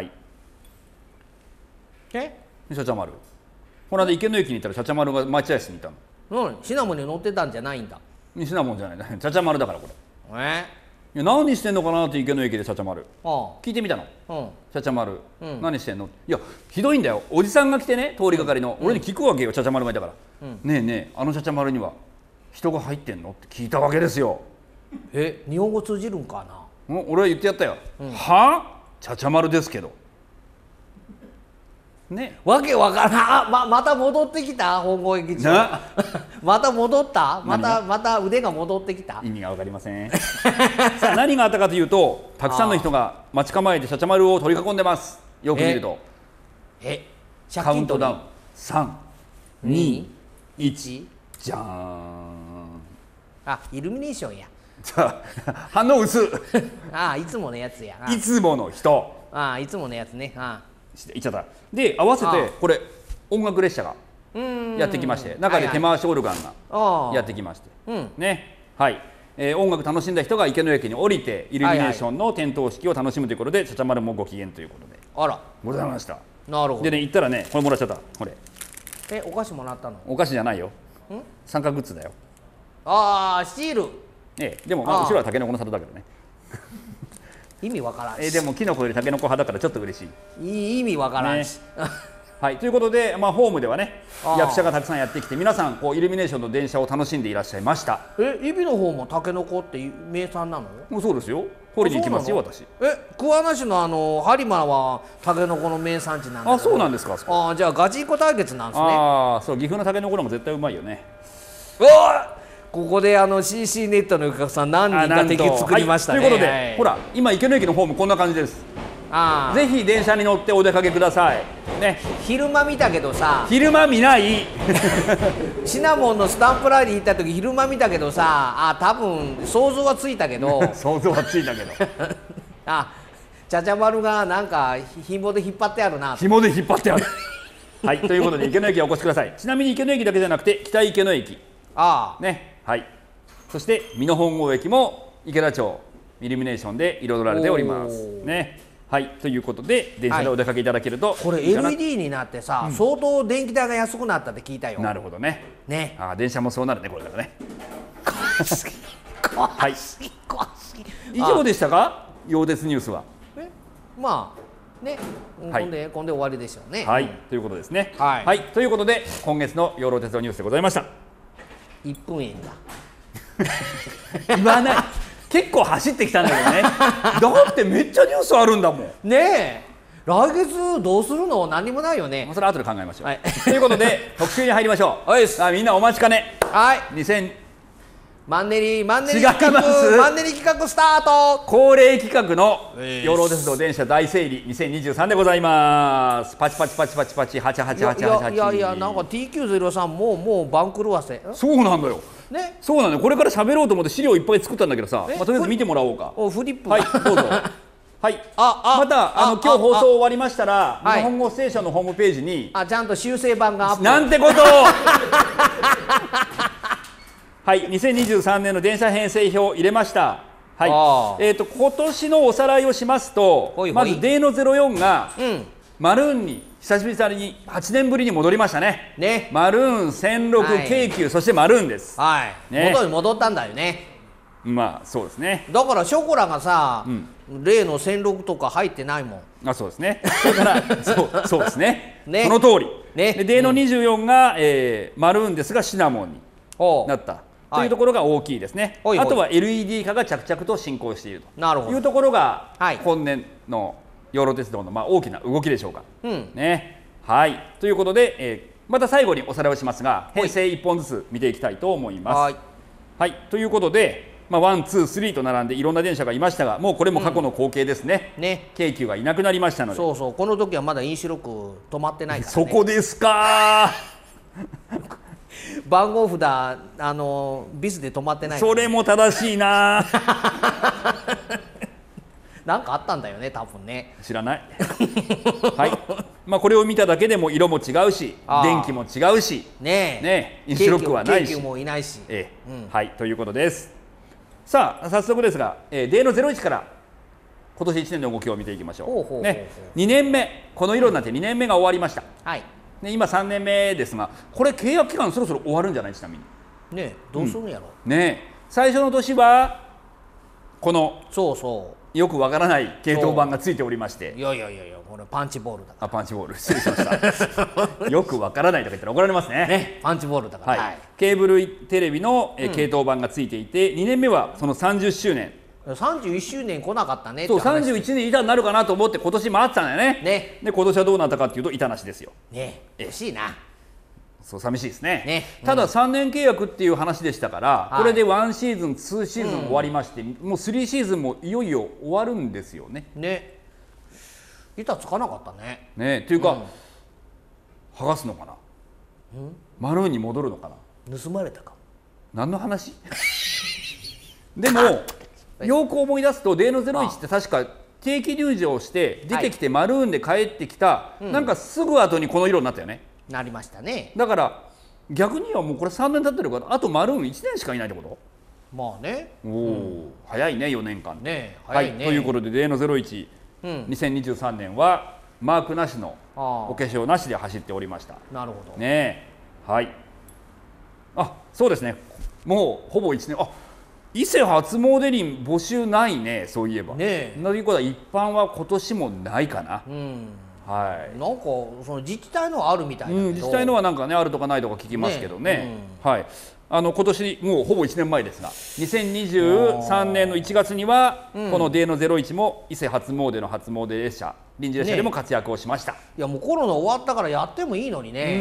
え、 シャチャマル、この間池の駅に行ったらシャチャマルが待合室にいたの。 うん、シナモンに乗ってたんじゃないんだ。 シナモンじゃない、シャチャマルだからこれ。 えいや何してんのかなって池の駅でシャチャマル聞いてみたの、うん、シャチャマル、うん、何してんの。いやひどいんだよ、おじさんが来てね通りがかりの、うん、俺に聞くわけよ、シャチャマルがいたから、うん、ねえねえあのシャチャマルには人が入ってんのって聞いたわけですよ。 え、日本語通じるんかな。 うん、俺は言ってやったよ、うん、はあシャチャマルですけどね、 わけわからん。ままた戻ってきた本郷駅長また戻った、またまた腕が戻ってきた。 意味が分かりませんさあ何があったかというと、たくさんの人が待ち構えてシャチャマルを取り囲んでます。よく見るとええカウントダウンさんにいちじゃーん。 あ、イルミネーションや。 じゃあ反応薄ああ、いつものやつや。 いつもの人。 ああ、いつものやつね。ああいっちゃった。で合わせてこれ音楽列車がやってきまして、中で手回しオルガンがやってきまして、ね、はい、えー、音楽楽しんだ人が池の駅に降りてイルミネーションの点灯式を楽しむということで、シャチャマルもご機嫌ということであらございました。 なるほど。 でね、行ったらね、これもらっちゃった。これえ、お菓子もらったの。 お菓子じゃないよ、参加グッズだよ。 ああ、シール。 ええ、でもまあ後ろはタケノコの里だけどね意味わからんし。 えー、でもキノコよりタケノコ派だからちょっと嬉しい。 いい意味わからんし、ねはい、ということで、まあ、ホームではね役者がたくさんやってきて、皆さんこうイルミネーションの電車を楽しんでいらっしゃいました。 え、イビの方もタケノコって名産なの。 もうそうですよ、掘りに行きますよ私。 え、桑名市のあの播磨はタケノコの名産地なんだ。 あ、そうなんですか。 ああ、じゃあガチンコ対決なんですね。 ああ、そう、岐阜のタケノコも絶対うまいよね。 おー、ここであの シーシー ネットのお客さん何人か敵作りましたね。 はい、ということで、はい、ほら今池の駅のホームこんな感じです。あ、ぜひ電車に乗ってお出かけくださいね。 昼間見たけどさ、 昼間見ないシナモンのスタンプラリー行った時昼間見たけどさ、あ、多分想像はついたけど想像はついたけどあ、チャチャマルがなんか紐で引っ張ってあるな。 紐で引っ張ってあるはい、ということで池の駅お越しください。ちなみに池の駅だけじゃなくて北池の駅、ああね、はい、そして美濃本郷駅も池田町イルミネーションで彩られておりますね。はい、ということで電車でお出かけいただけると、はい、 これ エルイーディー になってさ、うん、相当電気代が安くなったって聞いたよ。 なるほどね。ね、あ、電車もそうなるねこれからねはい、以上でしたか、陽鉄ニュースは。 え、まあね、はい、こんでこんで終わりでしょうね。 はい、ということですね。はい、はい、ということで今月の養老鉄道ニュースでございました。 いっぷんえんだ言わない結構走ってきたんだけどねだってめっちゃニュースあるんだもんね。 え、来月どうするの。何もないよね。 それ後で考えましょう、はい、ということで特集に入りましょう。はい、さあみんなお待ちかね。 はい、 にせんマンネリマンネリ企画マンネリ企画スタート。 恒例企画の養老鉄道電車大整理にせんにじゅうさんでございます。パチパチパチパチパチはちはちはちはちはち。 いやいや、なんか ティーキューゼロさん もうもう番狂わせ。 そうなんだよね、そうなんだよ。これから喋ろうと思って資料いっぱい作ったんだけどさ、まあ、とりあえず見てもらおうか。 お、フリップ、 はい、どうぞはい、ああまたあの今日放送終わりましたら日本語ステーションのホームページにあちゃんと修正版がアップなんてことをはい、にせんにじゅうさんねんの電車編成表入れました。はい、えーと今年のおさらいをしますと、ほいほい、まずデーノゼロよんが、うん、マルーンに久しぶりにはちねんぶりに戻りましたね。ね、マルーンせんろく、はい、京急、そしてマルーンです。 はい、ね、元に戻ったんだよね。 まあそうですね。 だからショコラがさ、 うん、 例のせんろくとか入ってないもん。 あ、そうですね。だからそうそうですね。 ね、 その通り。 ね、 でデーノにじゅうよんが、えー、マルーンですがシナモンになったというところが大きいですね。はい、あとは エルイーディー 化が着々と進行しているというところが、はい、今年の養老鉄道のまあ大きな動きでしょうか。うん、ね、はい。ということで、えー、また最後におさらいをしますが、編成いっぽんずつ見ていきたいと思います。はい、はい、ということで。まあ、ワン、ツー、スリーと並んでいろんな電車がいましたが、もうこれも過去の光景ですね。うん、ね、京急がいなくなりましたので。 そうそう、この時はまだ飲酒録止まってないから、 ね、そこですか番号札あのビスで止まってないから、 ね、それも正しいななんかあったんだよね、多分ね。 知らないはい、まあ、これを見ただけでも色も違うし電気も違うしねえ、ねえ、飲酒録はないし京急もいないし、 ええ、うん、はい、ということです。さあ早速ですが、えー、デーノゼロイチから今年いちねんの動きを見ていきましょう。ね、にねんめ、この色になってにねんめが終わりました。はい、ね、今さんねんめですが、これ契約期間そろそろ終わるんじゃない、ちなみに。 ね、どうするんやろ。 うん、ね、最初の年はこのそうそうよくわからない系統板がついておりまして、 いやいやいやいや、これパンチボールだから。 あ、パンチボール、失礼しましたよくわからないとか言ったら怒られますね。 ね、パンチボールだから、 はい、ケーブルテレビの、えー、系統板がついていて、にねんめはそのさんじゅっしゅうねん、 さんじゅういっしゅうねん来なかったねってそう、さんじゅういちねん板になるかなと思って今年回ってたんだよね。ね、で今年はどうなったかっていうと板なしですよ。 ね、惜しいな。 そう、寂しいですね。ね、うん、たださんねん契約っていう話でしたから、はい、これでワンシーズンツーシーズン終わりまして、うん、もうスリーシーズンもいよいよ終わるんですよね。 ね、板つかなかったね。 ね、というか、うん、剥がすのかな、うん、マルーンに戻るのかな。盗まれたか。 何の話でもよく思い出すとデーノゼロイチって確か定期入場して出てきてマルーンで帰ってきた、はい、なんかすぐ後にこの色になったよね。 なりましたね。 だから逆にはもうこれさんねん経ってるからあとマルーンいちねんしかいないってこと。 まあね、 おお、うん、早いね、よねんかんね。早いね、 はい、ということでデーノゼロイチ、うん、にせんにじゅうさんねんはマークなしのお化粧なしで走っておりました。 なるほどね。はい、あ、そうですね、もうほぼいちねん。あ、伊勢初詣に募集ないね、そういえば。ねえ。ということは一般は今年もないかな。うん、はい。 なんかその自治体のはあるみたいな、うん、 自治体のはなんかねあるとかないとか聞きますけどね。ね、うん、はい。あの今年もうほぼいちねんまえですが、にせんにじゅうさんねんのいちがつには、うん、このデーノゼロイチも伊勢初詣の初詣列車、臨時列車でも活躍をしました。ね、 いやもうコロナ終わったからやってもいいのにね。うん、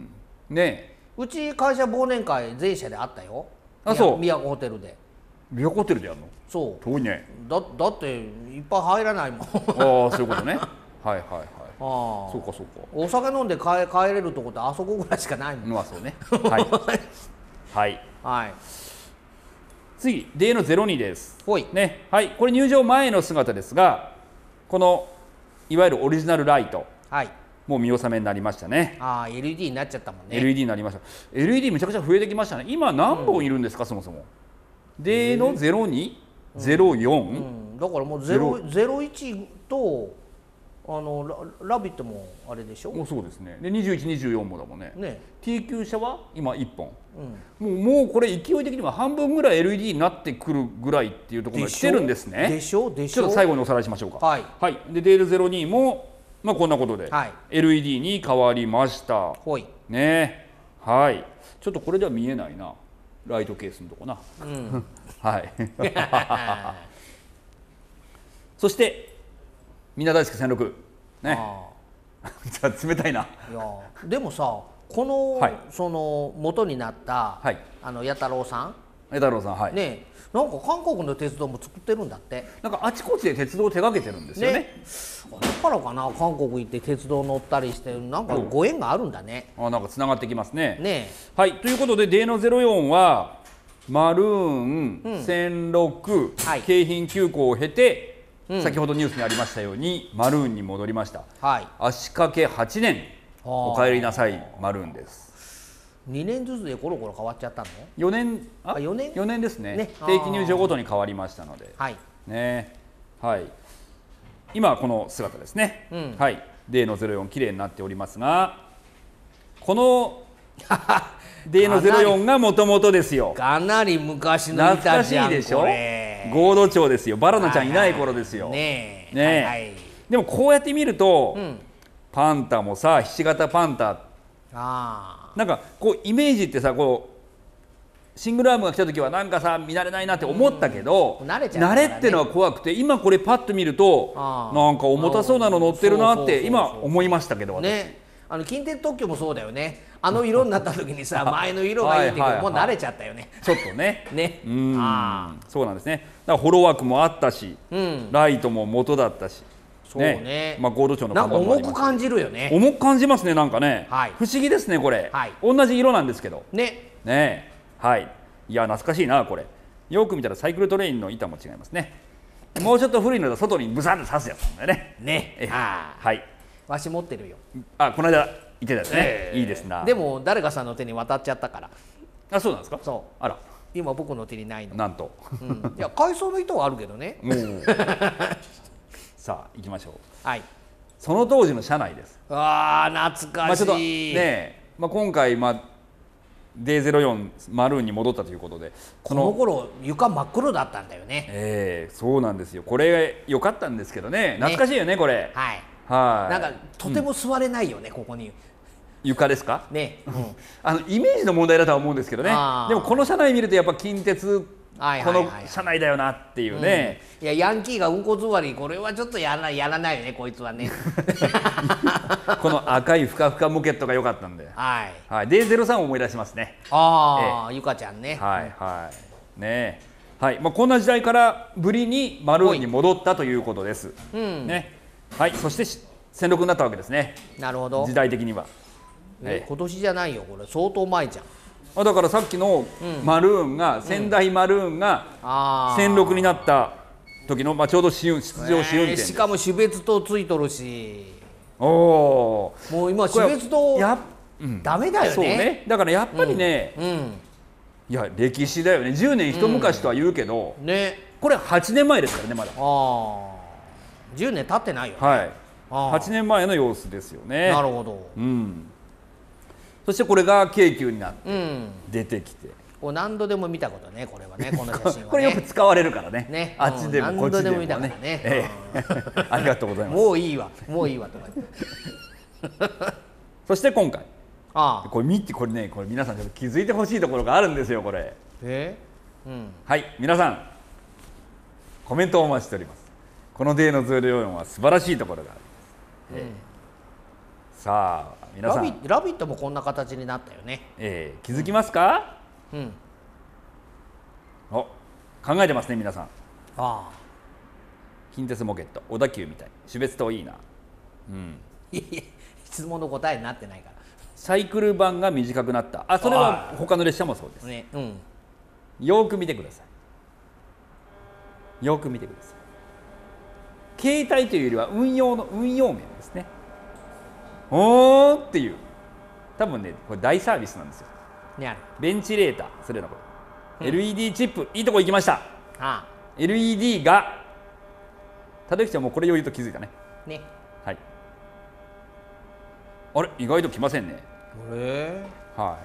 ね。うち会社忘年会全社であったよ。 あ、そう。 宮古ホテルで。 宮古ホテルでやるの？ そう。 遠いね。 だだっていっぱい入らないもん。ああ、 そういうことね。はいはいはい。ああ、そうかそうか。 お酒飲んで帰帰れるとこってあそこぐらいしかないもん。 まあそうね。はい。はい。はい。次、デーノゼロにです。はい。ね、はい、これ入場前の姿ですが、このいわゆるオリジナルライト。はい。もう見納めになりましたね。 ああ、エルイーディー になっちゃったもんね。 エルイーディー になりました。エルイーディー めちゃくちゃ増えてきましたね。今何本いるんですか、うん、そもそも。デーノゼロに、ゼロよん、うん、 だからもうゼロ、ゼロいちとあの ラ, ラビットもあれでしょ。 もうそうですね。でにじゅういち、にじゅうよんもだもんね。ね、T 級車は今いっぽん。うん、もうもうこれ勢い的には半分ぐらい エルイーディー になってくるぐらいっていうところまで来てるんですね。 でしょでしょ。 ちょっと最後におさらいしましょうか。はい。はい。でデールゼロにもまあこんなことで、はい、エルイーディー に変わりました。はい。ね。はい。ちょっとこれでは見えないな。ライトケースのとこな。うん、はい。そしてみんな大好きせんろくね。じゃあ冷たいな。いやでもさ、この、はい、その元になった、はい、あの弥太郎さん。 弥太郎さん、はい。 ね、なんか韓国の鉄道も作ってるんだって。 なんかあちこちで鉄道を手掛けてるんですよね。ね、 だからかな、韓国行って鉄道乗ったりしてなんかご縁があるんだね。 あ、なんかつながってきますね。ね。はい、ということでデーノゼロよんはマルーン、せんろく、京浜急行を経て。うん、先ほどニュースにありましたようにマルーンに戻りました。はい、足掛けはちねんお帰りなさいマルーンです。 にねんずつでコロコロ変わっちゃったの？ よねん、あ、よねん、よねんですね。ね、定期入場ごとに変わりましたので、はい、ね、はい。今この姿ですね。うん、はい、デーノゼロよん綺麗になっておりますが、このデーのゼロよんがもともとですよ。 かなり昔の懐かしいでしょ。合同町ですよ。バナナちゃんいない頃ですよ。 ねえ、 ねえ、はいはい、でもこうやって見ると、うん、パンタもさ、ひし形パンタ、あ、なんかこうイメージってさ、こうシングルアームが来た時はなんかさ見慣れないなって思ったけど、うん、慣れちゃうからね、慣れってのは怖くて、今これパッと見るとなんか重たそうなの乗ってるなって今思いましたけど、私、ね、 あの近鉄特許もそうだよね。あの色になった時にさ前の色がいいんだけど、もう慣れちゃったよね。 ちょっとね。 ね。 うん。あ、そうなんですね。だからフォローワークもあったし、うん、ライトも元だったし。 そうね。ね、 まあゴールド町の看板もあります。 なんか重く感じるよね。 重く感じますね、なんかね。 はい、 不思議ですねこれ。はい、同じ色なんですけど。ね。ね。はい。いや懐かしいなこれ。よく見たらサイクルトレインの板も違いますね。もうちょっと古いのだと外にブサッと刺すやつなんだよね。 ね。ああ。はい。わし持ってるよ。 あ、この間。いてたですね、えー、いいですな。 でも誰かさんの手に渡っちゃったから。 あ、そうなんですか。 そう。 あら、 今僕の手にないの。 なんと、 うん、いや海藻の糸はあるけどね。 さあ行きましょう。 はい。 その当時の車内です。 ああ懐かしい。まあちょっとね、まあ今回まあ ディーゼロよん マルーンに戻ったということで、 この頃床真っ黒だったんだよね。 ええー、そうなんですよ。これ良かったんですけどね。懐かしいよねこれ。 はい。 はい。 なんかとても座れないよね、うん、ここに。 床ですかね、うん、 あのイメージの問題だとは思うんですけどね。でもこの車内見るとやっぱ近鉄この車内だよなっていうね。 いやヤンキーがうんこ座り、これはちょっとやらやらないよねこいつはね。 この赤いふかふかモケットが良かったんで、 はい、 はい、ディーゼロさんを思い出しますね。 ああ、ゆかちゃんね。 はいはいね、はい、まあこんな時代からぶりにマルーンに戻ったということです。ね、はい、そして戦力になったわけですね。 なるほど。 時代的には。 え、今年じゃないよこれ、相当前じゃん。 あ、だからさっきのマルーンが、うん、仙台マルーンが戦力になった時の、まあちょうど出場試運転、えー、 しかも種別灯ついとるし。 おお。 もう今種別灯や、うん、ダメだよね。 そうね。だからやっぱりね、うんうん、いや歴史だよね。じゅうねん一昔とは言うけど、うん、ね、これはちねんまえですからねまだ。ああ。 じゅうねん経ってないよね。 はい。はちねんまえの様子ですよね。 なるほど。 うん。そしてこれが京急になって出てきて、 うん、何度でも見たことね、これはね、この写真はね。 これよく使われるからね。 ね、 あっちでもこっちでもね。 ね、 ええ、ありがとうございます。 もういいわ、もういいわとか。 そして今回、ああ、これ見て、これね、これ皆さんちょっと気づいてほしいところがあるんですよ、これ。 えー、うん、 はい、皆さんコメントをお待ちしております。このデーのゼロよんは素晴らしいところがある。うん、さあ皆さん、 ラビット、ラビットもこんな形になったよね。 えー、気づきますか？うん。お、考えてますね皆さん。ああ。近鉄モケット、小田急みたい。種別灯いいな。うん。 いやいや、質問の答えになってないから。 サイクル版が短くなった。あ、それは他の列車もそうです。ね。うん。よく見てください。よく見てください。携帯というよりは運用の運用面ですね。おーっていう、多分ねこれ大サービスなんですよ。ベンチレーター、それのこと、うん、エルイーディー チップ、いいとこ行きました。ああ、エルイーディー が田口ちゃんもこれを言うと気づいたね。ね、はい。あれ意外と来ませんね。へえ、はい。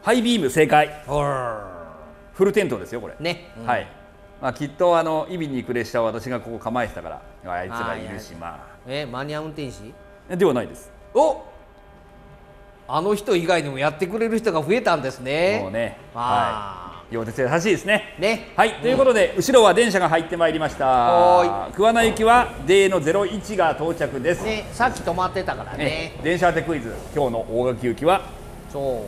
ハイビーム正解。フル点灯ですよこれね、うん、はい。まあきっとあの意味に行く列車を私がここ構えてたから、あいつらいるし、まあえマニア運転士ではないです。お、 あの人以外にもやってくれる人が増えたんですね。 もうね、はい、両鉄優しいですね。ね、はい、うん、ということで後ろは電車が入ってまいりました。桑名行きは デー のゼロいちが到着です。 ね、さっき止まってたからね。ね、 電車当てクイズ、今日の大垣行きは。 そう。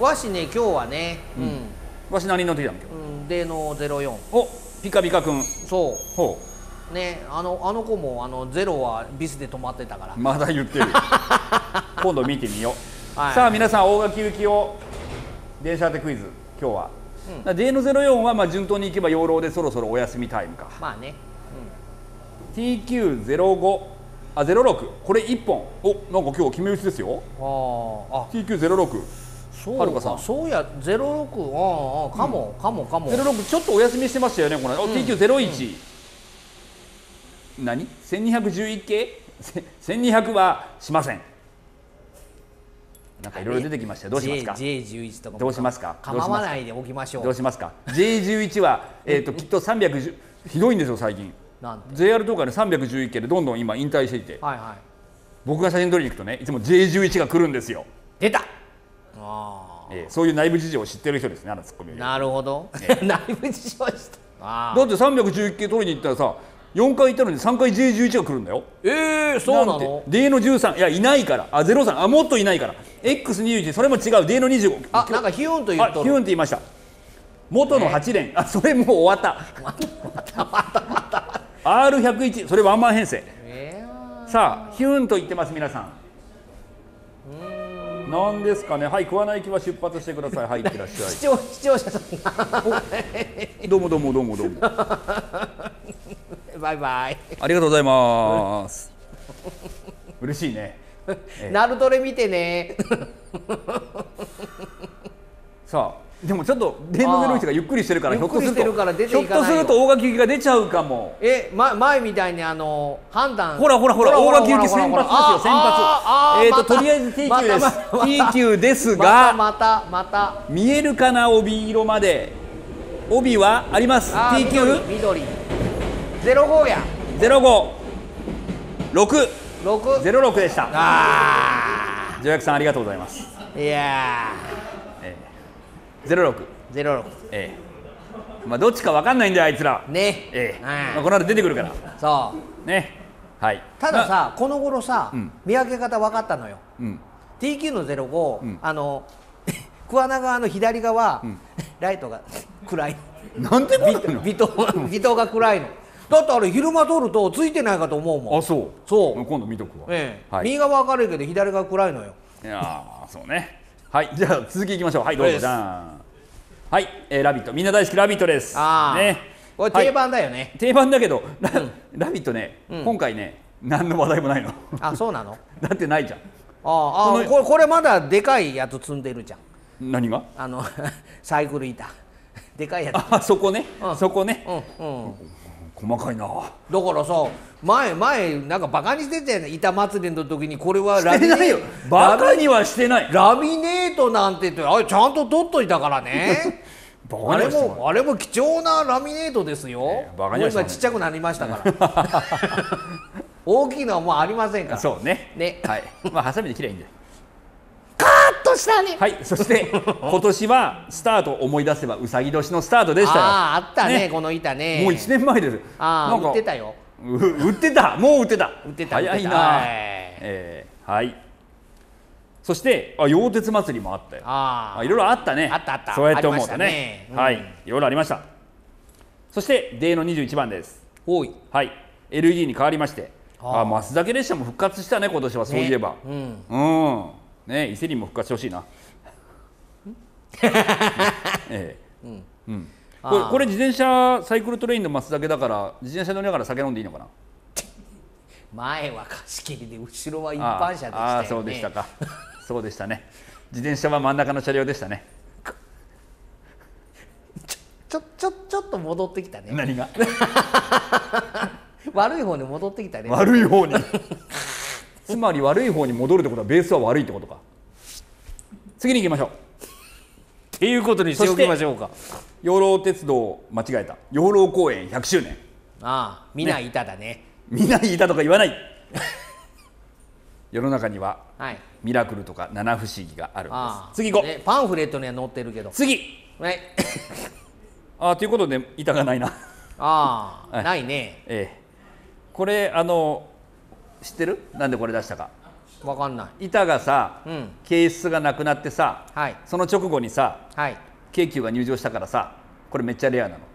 わしね今日はね、うん、うん、 わし何乗ってきたの今日。 うん、デーのゼロよん。 お、ピカピカくん。 そう。ほう。ね、あのあの子もあのゼロはビスで止まってたから。 まだ言ってる。今度見てみよう。はい、さあ皆さん大垣行きを電車当てクイズ今日は。うん、デーのゼロよんはまあ順当に行けば養老でそろそろお休みタイムか。 まあね。 うん、ティーキューゼロご あゼロろくこれいっぽん。お、なんか今日決め打ちですよ。ああ。ティーキューゼロろく。はるかさん。 そうやゼロろく、ああかも、うん、かもかも。 ゼロろくちょっとお休みしてましたよねこれ。うん、ティーキューゼロいち。うん、何？せんにひゃくじゅういち系？せんにひゃくはしません。 なんかいろいろ出てきましたよ。どうしますか。 ジェイじゅういち とかどうしますか。 構わないでおきましょう。 どうしますか。ジェイじゅういち はえっときっとさんびゃくじゅうひどいんですよ最近。 なんてジェイアール 東海でさんびゃくじゅういっけいでどんどん今引退していて、 はいはい、 僕が写真撮りに行くとねいつも ジェイじゅういち が来るんですよ。 出た。あ、 えー、そういう内部事情を知ってる人ですね、あのツッコミは。 なるほど、えー、内部事情した。 だってさんびゃくじゅういっけい取りに行ったらさよんかい行ったのにさんかい ジェイじゅういち が来るんだよ。 えー、そうなの。 ディー のじゅうさん、いやいないから、あゼロさん、あもっといないから エックスにじゅういち それも違う ディー のにじゅうご。 あ、なんかヒューンと言っとる。 ヒューンって言いました。元のはち連、あそれもう終わった。アールひゃくいち それワンマン編成、えー、さあヒューンと言ってます皆さん。なんですかね。はい、桑名行きは出発してください。はい、いってらっしゃい。 視聴視聴者さんどうもどうもどうもどうもバイバイ。 ありがとうございます嬉しいね。 ナルトレ見てねさあでもちょっとデーノゼロいちがゆっくりしてるから、ひょっとするとひょっとすると大垣行きが出ちゃうかも。 え、ま、前みたいにあの判断、 ほらほらほら大垣行き先発ですよ。先発。えっととりあえず ティー 級です。 ティー 級ですが、 またまた見えるかな帯色まで。帯はあります。 ティー 級緑ゼロごやゼロごろくろくゼロろくでした。 ああ、 助役さんありがとうございます。 いやゼロろくゼロろく、 ええ、まあどっちかわかんないんだよあいつらね。 ええ、まあこの後出てくるからそうね。はい。 たださ、この頃さ、見分け方分かったのよ。 ティー 級のゼロご、あの桑名側の左側、ライトが暗い。 なんで微灯微灯が暗いのだって。あれ昼間撮るとついてないかと思うもん。 あ、そうそう、 今度見とくわ。 ええ、右側明るいけど左側暗いのよ。 いやそうね。はい、じゃあ続きいきましょう。はい、どうぞ。じゃん。はい、えー、ラビット、みんな大好きラビットです。 ああ、 ね、 これ定番だよね。はい、 定番だけど、ラ, ラビットね、うん、今回ね、何の話題もないの。 あ、そうなの。 だってないじゃん。 ああ、これこれまだでかいやつ積んでるじゃん。 何が？ あのサイクル板、でかいやつ。 あ、そこね、 うん、 そこね。 うん、うん。 細かいな。 だからさ、前前なんかバカにしてたよね。板祭りの時にこれはラミネート。バカにはしてない。 ラミネートなんて言ってあれちゃんと取っといたからね。あれもあれも貴重なラミネートですよ。えー、バカにはしてない。今ちっちゃくなりましたから大きいのはもうありませんから。 そうね。ね。はい。まあハサミで切ればいいんだよ。 カーッとしたね。 はい。そして今年はスタート思い出せばうさぎ年のスタートでしたよ。 ああ、あったね、この板ね。 もういちねんまえです。 ああ、売ってたよ。 売ってた。もう売ってた。 売ってた。 早いな。ええ、はい。そしてあ溶鉄祭りもあったよ。ああ、いろいろあったね。 あったあった。 そうやって思うとね。はい。いろいろありました。そしてデーのにじゅういちばんです。 おい。 はい。エルイーディー に変わりまして、あ増崎列車も復活したね今年は。そういえば。うん。ね、伊勢林も復活してほしいな。ええ、うんうん。これこれ自転車サイクルトレインの増崎だから自転車乗りながら酒飲んでいいのかな。 前は貸し切りで後ろは一般車でしたよね。 ああ、そうでしたか。そうでしたね。自転車は真ん中の車両でしたね。 ちょちょちょっと戻ってきたね。 何が？ 悪い方に戻ってきたね。 悪い方に。つまり悪い方に戻るってことはベースは悪いってことか。次に行きましょう。 っていうことにしておきましょうか。 養老鉄道間違えた。養老公園ひゃくしゅうねん。 ああ、みんな板だね。 みんな板とか言わない。世の中には、 はい、 ミラクルとか七不思議があるんです。 ああ、 次行こう、 ね。パンフレットには載ってるけど。 次。 はい。 ああ、ということで板がないな。 ああ、はい、ないね。 ええ。これあの知ってる？なんでこれ出したか。 わかんない。 板がさ、うん、係数がなくなってさ、はい、その直後にさ、はい、京急が入場したからさ、これめっちゃレアなの。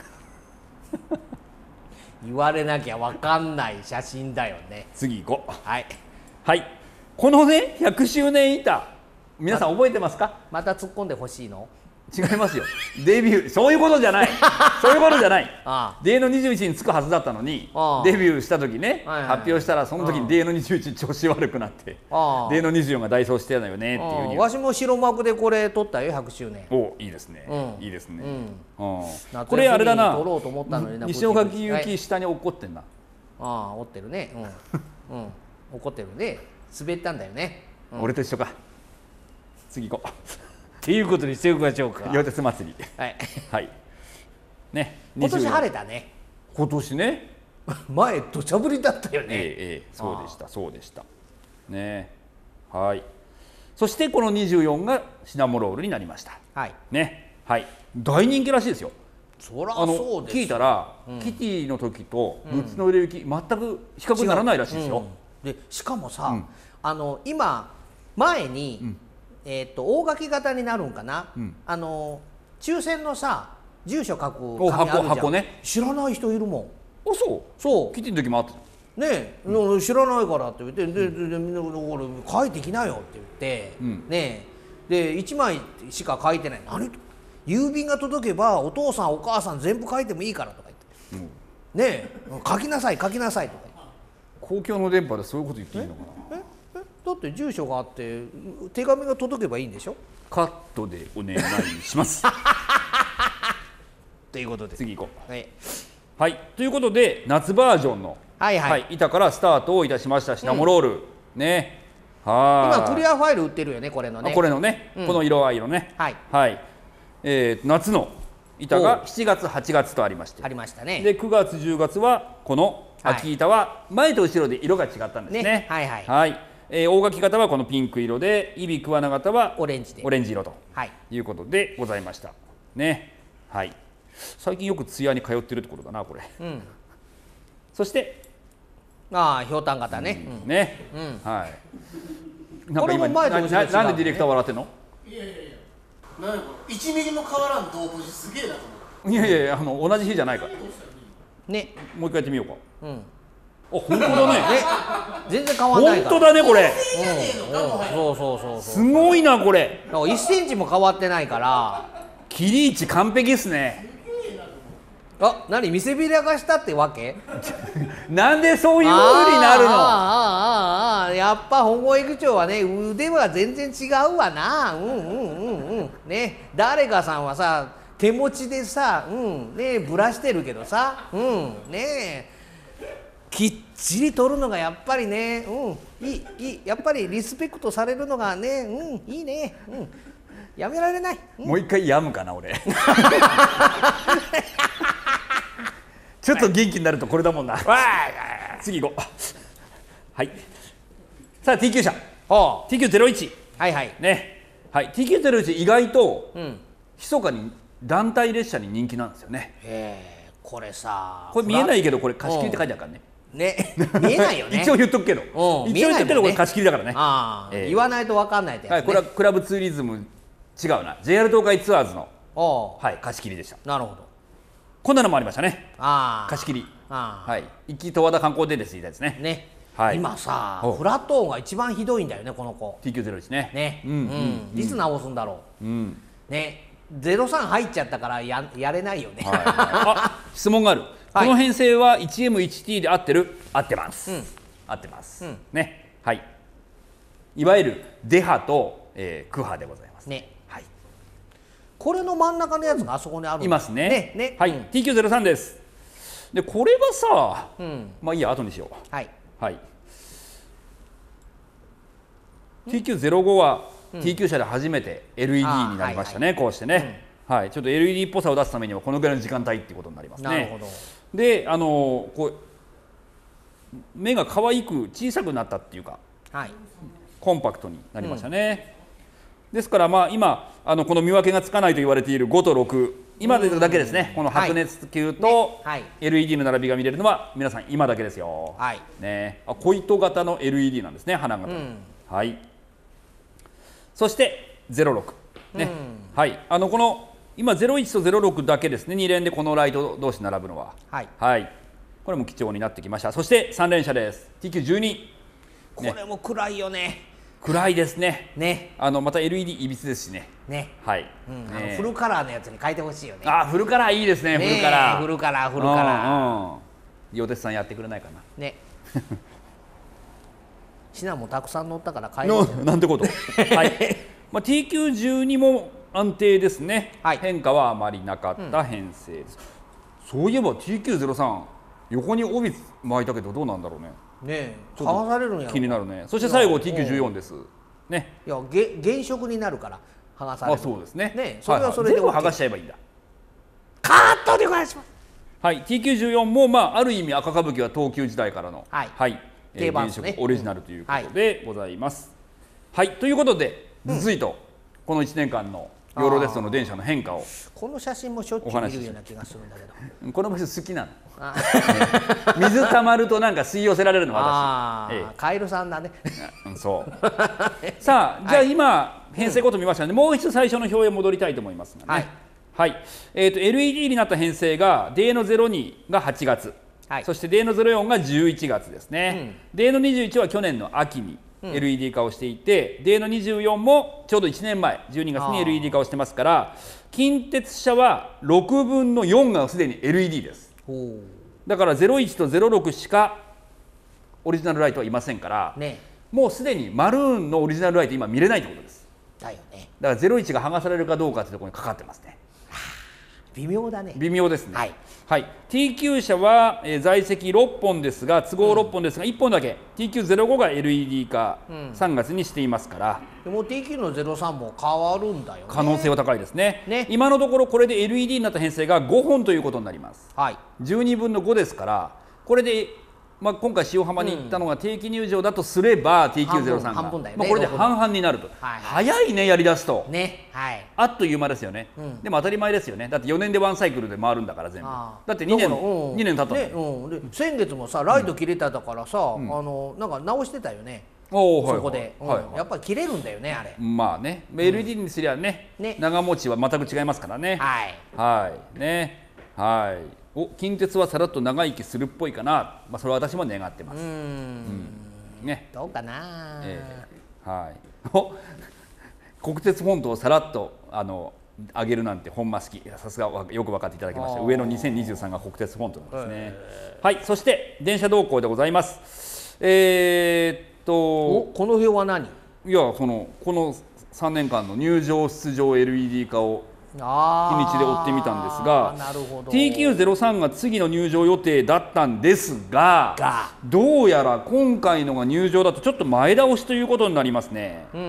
言われなきゃわかんない写真だよね。 次行こう。 はい。 はい。このねひゃくしゅうねん板、皆さん覚えてますか？ また突っ込んでほしいの？ 違いますよ。デビュー、そういうことじゃない。そういうことじゃない。ああ、デーのにじゅういちにつくはずだったのに、ああデビューした時ね、はいはい、発表したらその時にデーのにじゅういち調子悪くなって、ああデーのにじゅうよんがダイソーしてたよねっていうニュース。 わしも白幕でこれ撮ったよ、ひゃくしゅうねん。 お、いいですね。うん、いいですね。うん、 うん、これあれだな。撮ろうと思ったのにな。 西岡行き下に落っこってんな。 ああ、折ってるね。うん、うん、怒ってるね。滑ったんだよね。 うん、俺と一緒か。 次行こう。 っていうことにしておきましょうか。 溶鉄祭り。 はい。 はい。ね。 今年晴れ。 れたね。 今年ね。 前土砂降りだったよね。 ええええ、そうでしたそうでした。ね。はい。そしてこのにじゅうよんがシナモロールになりました。 はい。 ね。はい。大人気らしいですよ。 そらあのそうです。 聞いたら、うん、キティの時とグッズの売れ行き、全く比較にならないらしいですよ。 うん、でしかもさ、うん、あの今前に、うん、えっと大書き型になるんかな、うん、あの抽選のさ住所書く紙あるじゃん。 箱ね。 知らない人いるもん。 あ、そう。 そう。 キティの時もあったじゃん。 ねえ、うん、知らないからって言って「で、で、で、みんな俺書いてきなよ」って言って、うん、ねえでいちまいしか書いてない。何郵便が届けばお父さんお母さん全部書いてもいいからとか言って、うん、ねえ書きなさい書きなさいとか言って。 公共の電波でそういうこと言っていいのかな。 ええだって住所があって手紙が届けばいいんでしょ。 カットでお願いしますということで次行こう。 はい、 はい、ということで夏バージョンのはいはい、はい、 板からスタートをいたしましたシナモロール、うん、ね。はい今クリアファイル売ってるよねこれのね。 これのね、うん、この色合いのね、 はい、 はい、えー、夏の板がしちがつはちがつとありまして、 ありましたね。 でくがつじゅうがつはこの秋板は前と後ろで色が違ったんですね。 ね、はいはい、 はい、えー、大垣型はこのピンク色でイビクワナ型はオレンジでオレンジ色ということでございましたね。はい、最近よく艶に通ってるところだなこれ、うん、そしてああひょうたん型ね、 うん、ね、うん、はい。なんか今な, な, なんでディレクター笑ってんの？ いやいやいや、なんかいちミリも変わらん同時すげえなと思う。いやいやいや、あの同じ日じゃないからね。 もう一回やってみようか。うん、あ、本当だね。 全然変わんないから。 本当だねこれ。 そうそうそうそう。 すごいなこれ。 いっセンチも変わってないから。 切り位置完璧ですね。 あ、何見せびらかしたってわけ？ なんでそういう風になるの？ ああああやっぱ本郷駅長はね腕は全然違うわな。うんうんうんうんね、誰かさんはさ手持ちでさ、うんねぶらしてるけどさ、うんねきっちり取るのがやっぱりね、うんいいいいやっぱりリスペクトされるのがね、うんいいね、うんやめられない。 うん、もう一回やむかな俺。ちょっと元気になるとこれだもんな。次行こう。はい。さあ ティーキュー 車。ティーキューゼロいち。 はいはい。 ね。はい。ティーキューゼロいち 意外と、うん、密かに団体列車に人気なんですよね。 へえ。これさ。 これ見えないけどこれ貸し切りって書いてあるからね。 ね。見えないよね。 一応言っとくけど。一応言っとくけどこれ貸し切りだからね。 ああ、えー。言わないと分かんないってやつね。 はい。これはクラブツーリズム違うな。ジェイアール 東海ツアーズのはい貸し切りでした。 なるほど。 こんなのもありましたね。 あ貸し切り。はい。壱岐十和田観光でですね。ね。 ね。はい。今さ、フラット音が一番ひどいんだよねこの子。 ティーキューゼロいち ね。 ね。うんうん。いつ直すんだろう。うん。ね。ゼロさん入っちゃったからややれないよね。 あ、質問がある。この編成は いちエムいちティー で合ってる？合ってます。合ってます。ね。はい。いわゆるデハとクハでございます。 ね。これの真ん中のやつがあそこにある。 いますね。 ねね。 はい。ティーキューゼロさん です。でこれがさ、うん、まあいいや後にしよう。 はい。 はい。ティーキューゼロご は、うん、ティーキュー 社で初めて エルイーディー になりましたね。はいはい、こうしてね、うん、はい。ちょっと エルイーディー っぽさを出すためにはこのぐらいの時間帯っていうことになりますね。 なるほど。 で、あのこう目が可愛く小さくなったっていうか、はい、コンパクトになりましたね。うんですからまあ今あのこの見分けがつかないと言われているごとろく今だけですね。この白熱球と エルイーディー の並びが見れるのは皆さん今だけですよ。はい、ね、あ小糸型の エルイーディー なんですね花形、うん、はい。そしてゼロろくね、うん、はいあのこの今ゼロいちとゼロろくだけですねに連でこのライト同士並ぶのははい、はい、これも貴重になってきました。そしてさん連車です ティーキューじゅうに、ね、 これも暗いよね。 暗いですね。 ね。 あのまた エルイーディー いびつですしね。 ね。 はい。 うん、あのフルカラーのやつに変えてほしいよね。 あ、フルカラーいいですね。フルカラー。 フルカラー、フルカラー。 ヨテツさんやってくれないかな。 ね。シナもたくさん乗ったから変えよう。 なんてこと。はい。まあ ティーキューじゅうに も安定ですね。はい。変化はあまりなかった編成です。そういえば ティーキューゼロさん 横に帯巻いたけどどうなんだろうね。 ねえ、買わされるんやろ。 気になるね。そして最後 ティーキューじゅうよん です。 ね。 いやげ現職になるから剥がされる。 あ、そうですね。 ね、それはそれで、 はいはい、全部剥がしちゃえばいいんだ。 カットでお願いします。 はい、ティーキューじゅうよん も、まあ、ある意味赤歌舞伎は東急時代からの、 はいはい、 定番ですね、 原色オリジナルということでございます。はい、はい、ということで、ずずいとこのいちねんかんの養老鉄道の電車の変化をこの写真もしょっちゅう見るような気がするんだけど、 この場所好きなの。ね、水たまるとなんか吸い寄せられるの私。 ああ、 ええ、 カエルさんだね。 うん、そうさあ、じゃあ今編成ごと見ましたので、もう一度最初の表へ戻りたいと思いますがね。はいはい、えー、と エルイーディー になった編成が ディーのゼロに がはちがつ、はい、そして ディーのゼロよん がじゅういちがつですね、うん、ディーのにじゅういち は去年の秋に エルイーディー 化をしていて、うん、ディーのにじゅうよんもちょうどいちねんまえじゅうにがつに エルイーディー 化をしてますから、近鉄車はろくぶんのよんがすでに エルイーディー です。だからゼロいちとゼロろくしかオリジナルライトはいませんから、ね、もうすでにマルーンのオリジナルライト今見れないということです。 だよね。 だからゼロいちが剥がされるかどうかというところにかかってますね。 微妙だね。 微妙ですね。はい。はい、ティーキュー 社は、えー、在籍ろっぽんですが、都合ろっぽんですが、うん、いっぽんだけ ティーキューゼロご が エルイーディー 化、うん、さんがつにしていますから。 でも ティーキュー のゼロさんも変わるんだよね。 可能性は高いですね。ね、今のところこれで エルイーディー になった編成がごほんということになります。はい。じゅうにぶんのごですから、これで。まあ、今回塩浜に行ったのが定期入場だとすれば ティーキューゼロさん が、まあ、これで半々になると、はいはい、早いねやりだすと、ね、はい、あっという間ですよね、うん、でも当たり前ですよね。だってよねんでワンサイクルで回るんだから全部。だってにねん、うん、にねん経ったの、ね、うん、で先月もさライト切れただからさ、うん、あのなんか直してたよね。おそこで、はいはい、うん、やっぱり切れるんだよねあれ。 まあね、うん、エルイーディー にすりゃね、ね、長持ちは全く違いますからね。はいはいねはい。お、近鉄はさらっと長生きするっぽいかな、まあ、それは私も願ってます。うん、 うん、ね、どうかな、えー、はい。お、国鉄フォントをさらっとあの上げるなんてほんま好き。さすがよく分かっていただきました。上のにせんにじゅうさんが国鉄フォントなんですね。はい、そして電車動向でございます。えー、っとお、この表は何？ いや、そのこのさんねんかんの入場出場 エルイーディー 化を日にちで追ってみたんですが、 ティーキューゼロさん が次の入場予定だったんですが、どうやら今回のが入場だとちょっと前倒しということになりますね。うん、うん、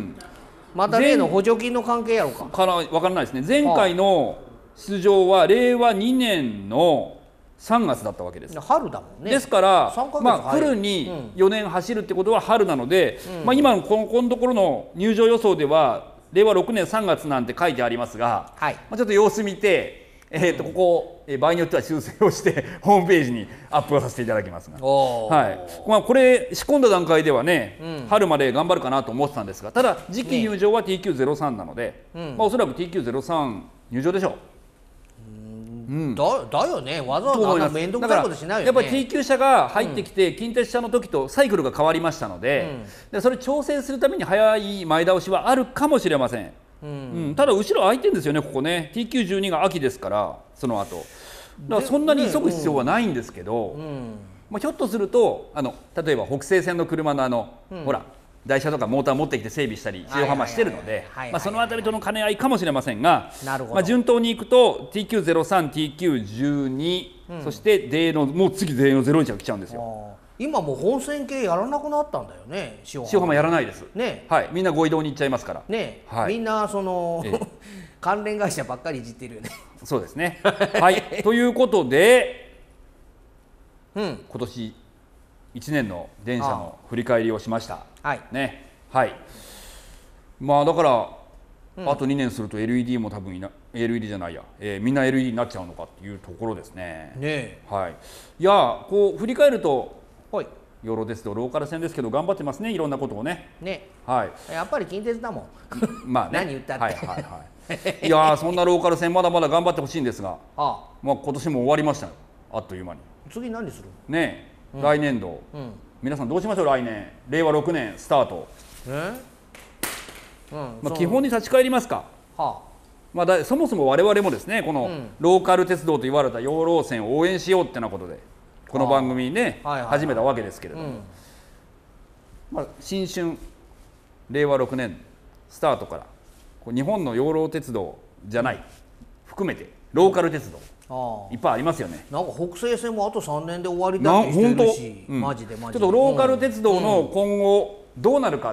また例の補助金の関係やろうかから分からないですね。前回の出場はれいわにねんのさんがつだったわけです。 春だもんね。 ですから、まあ、フルによねん走るってことは春なので、うん、まあ、今のこのこのところの入場予想ではれいわろくねんさんがつなんて書いてありますが、はい、まあ、ちょっと様子見て、えー、とここ、えー、場合によっては修正をしてホームページにアップをさせていただきますが、はい、まあ、これ仕込んだ段階ではね、うん、春まで頑張るかなと思ってたんですが、ただ次期入場は ティーキューゼロさん なので、ね、まあ、おそらく ティーキューゼロさん 入場でしょう。 うん、だ, だよね、わざわざ面倒くさいことしないよね。 やっぱり ティーキュー 車が入ってきて、うん、近鉄車の時とサイクルが変わりましたので、うん、でそれ調整するために早い前倒しはあるかもしれません。うんうん、ただ後ろ空いてるんですよね、ここね。 ティーキューじゅうに が秋ですから、その後だからそんなに急ぐ必要はないんですけど、うんうん、まあ、ひょっとするとあの例えば北西線の車のあの、うん、ほら台車とかモーター持ってきて整備したり塩浜してるので、そのあたりとの兼ね合いかもしれませんが、まあ、順当にいくと ティーキューゼロさん、ティーキューじゅうに、うん、そして ディー のもう次 ディー のゼロいちが来ちゃうんですよ。 今もう本線系やらなくなったんだよね。 塩浜、塩浜やらないです。ね、はい、みんなご移動に行っちゃいますから。 ね、はい、みんなその、ええ、関連会社ばっかりいじってるよね。 そうですね。はい、ということで、うん、今年いちねんの電車の振り返りをしました。はい。ね、はい。まあだから、うん、あとにねんすると エルイーディー も多分いな エルイーディー じゃないや、えー、みんな エルイーディー になっちゃうのかっていうところですね。ね、はい。いや、こう振り返ると。はい、養老鉄道ローカル線ですけど頑張ってますね、いろんなことをね。ね、はい、 やっぱり近鉄だもん。まあね、何言ったって。はいはいはい。 いやー、そんなローカル線まだまだ頑張ってほしいんですが、ああ、まあ今年も終わりましたよ、あっという間に。 次何する？ ね、うん、来年度、うん、皆さんどうしましょう。来年れいわろくねんスタート。え？うん、まあ基本に立ち返りますか。はあ、まあだそもそも我々もですね、このローカル鉄道と言われた養老線を応援しようってなことで。この番組にね、はいはいはい、始めたわけですけれども、うん、まあ、新春れいわろくねんスタートからこう日本の養老鉄道じゃない含めてローカル鉄道いっぱいありますよね。 なんか北西線もあとさんねんで終わりだってしてるし、うん、マジでマジで。 ちょっとローカル鉄道の今後どうなるか、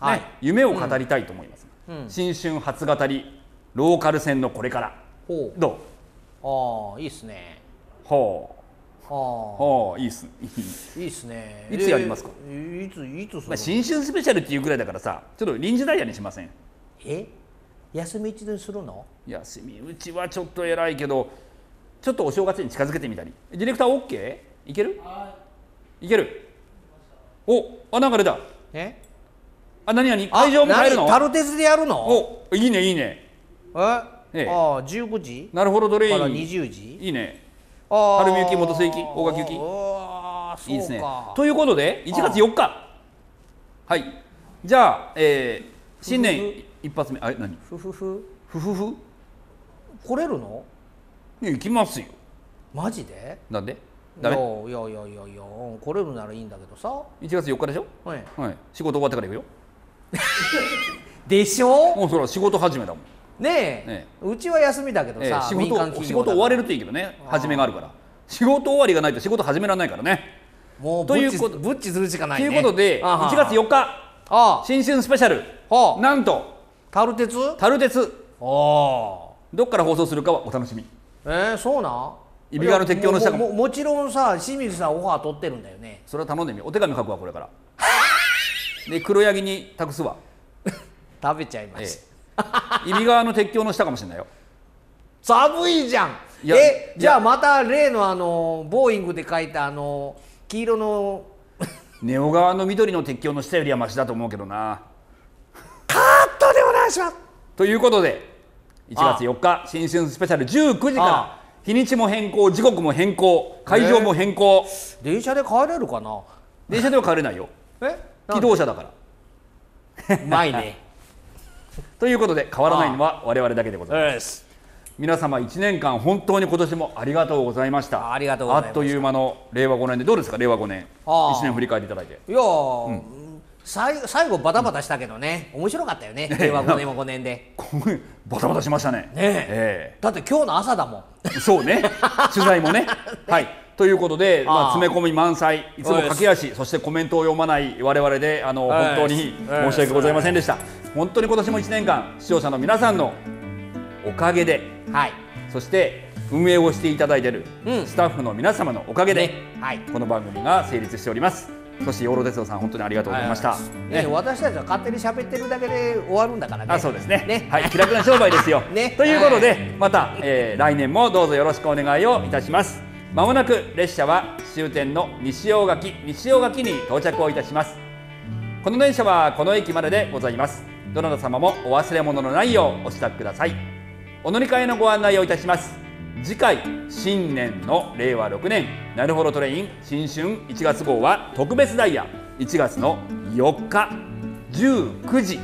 はいね、夢を語りたいと思います、 うんうん、 新春初語りローカル線のこれからほうどああいいっすねうはあははあいいっすねあいいっすねいつやりますか、 えーいついつするの、 まあ、新春スペシャルっていうぐらいだからさちょっと臨時ダイヤにしません？ え休み一度にするの？ 休みうちはちょっと偉いけどちょっとお正月に近づけてみたりディレクター OK？ いける？いける？おあなんか出たえあ何何会場も変えるの？ タルテスでやるの？ おいいねいいねえええああじゅうごじなるほどトレインからにじゅうじいいねああ春見行き元栖行き大垣行きああそうかいいですねということでいちがつよっかはいじゃあ、えー、新年一発目あれ何ふふふふふふ来れるの？ いや行きますよマジで？ なんでダメいやいやいやいやいやうん来れるならいいんだけどさいちがつよっかでしょはいはい仕事終わってから行くよでしょ？ もうそれは仕事始めだもんねえねえうちは休みだけどさ、 えー仕民間企業だから事仕事終われるといいけどね始めがあるから仕事終わりがないと仕事始められないからねもうということぶっちするしかないとねいうことであはいちがつよっかあ新春スペシャルああなんとタルテツタルテツああどっから放送するかはお楽しみえー、そうなん揖斐川の鉄橋の下がももももちろんさ清水さんオファー取ってるんだよねそれは頼んでみようお手紙書くわこれからで黒柳に託すわ食べちゃいまえす、 え揖斐川の鉄橋の下かもしれないよ寒いじゃんいやえいやじゃあまた例のあのボーイングで書いたあの黄色のネオ川の緑の鉄橋の下よりはマシだと思うけどなカットでお願いしますということでいちがつよっか新春スペシャルじゅうくじかあら日にちも変更時刻も変更会場も変更、 電車で帰れるかな電車では帰れないよえ機動車だからうまいねということで変わらないのは我々だけでございますです皆様いちねんかん本当に今年もありがとうございましたありがとうございましたあっという間のれいわごねんでどうですかれいわごねんああいちねん振り返っていただいていやー、最最後バタバタしたけどね、面白かったよね令和ごねんはごねんでこうバタバタしましたねねええだって今日の朝だもんえそうね取材もねはいということで、まあ、 ああ詰め込み満載いつも駆け足そしてコメントを読まない我々であのはい本当に申し訳ございませんでした本当に今年もいちねんかん視聴者の皆さんのおかげではいそして運営をしていただいているうんスタッフの皆様のおかげで、 ねはいこの番組が成立しておりますそして養老鉄道さん本当にありがとうございました、 ね、私たちは勝手に喋ってるだけで終わるんだからねあそうですねねはい気楽な商売ですよ、 ねということで、 はいまた、えー来年もどうぞよろしくお願いをいたしますまもなく列車は終点の西大垣西大垣に到着をいたしますこの電車はこの駅まででございますどなた様もお忘れ物のないようお支度くださいお乗り換えのご案内をいたします次回新年のれいわろくねんなるほどトレイン新春いちがつ号は特別ダイヤいちがつのよっかじゅうくじ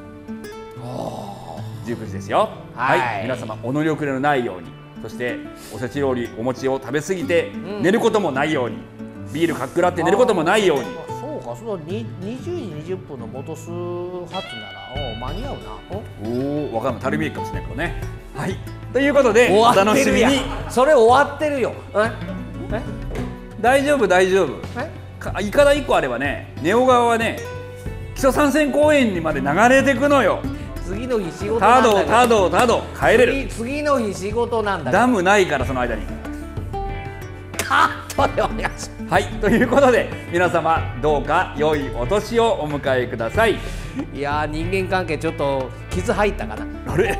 じゅうくじですよは、 はいい皆様お乗り遅れのないようにそしておせち料理お餅を食べ過ぎて寝ることもないように、ビールかっくらって寝ることもないようにあーそうかそうににじゅうじにじゅっぷんの元数発ならお間に合うなおおおわかんないタルミ駅かもしれないけどねはいということでお終わっ楽しみにてるやんそれ終わってるよええ大丈夫大丈夫えかいかだいっこあればねネオ川はね木曽三川公園にまで流れてくのよ次の日仕事たどなんだけどたどたど帰れる次次の日仕事なんだけどダムないからその間にカットでお願いしますはいということで皆様どうか良いお年をお迎えくださいいやー人間関係ちょっと傷入ったかなあれ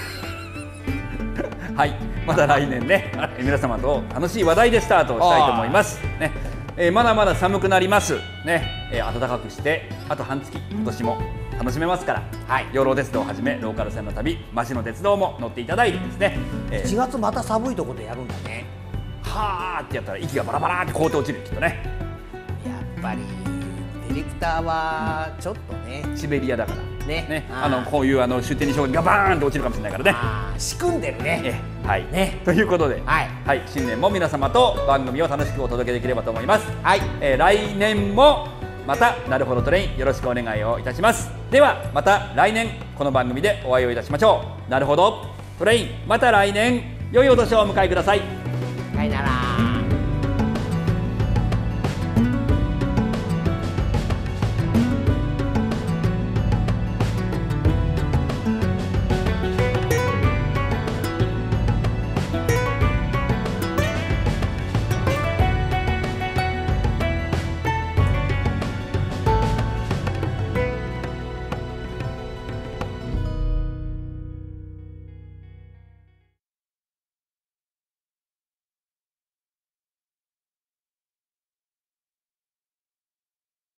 はいまた来年ね皆様と楽しい話題でスタートをしたいと思いますね、えーまだまだ寒くなりますね、えー暖かくしてあと半月今年も楽しめますから、 はい養老鉄道をはじめローカル線の旅町の鉄道も乗っていただいてですね、えーいちがつまた寒いとこでやるんだねはーってやったら息がバラバラって凍って落ちるきっとねやっぱりディレクターはちょっとねシベリアだからねねあーあのこういうあの出店に衝撃がバーンと落ちるかもしれないからねあー仕組んでるねえはい、 ねということで、 はいはい、新年も皆様と番組を楽しくお届けできればと思います、 はいえー来年もまたなるほどトレインよろしくお願いをいたしますではまた来年この番組でお会いをいたしましょうなるほどトレインまた来年良いお年をお迎えくださいさよなら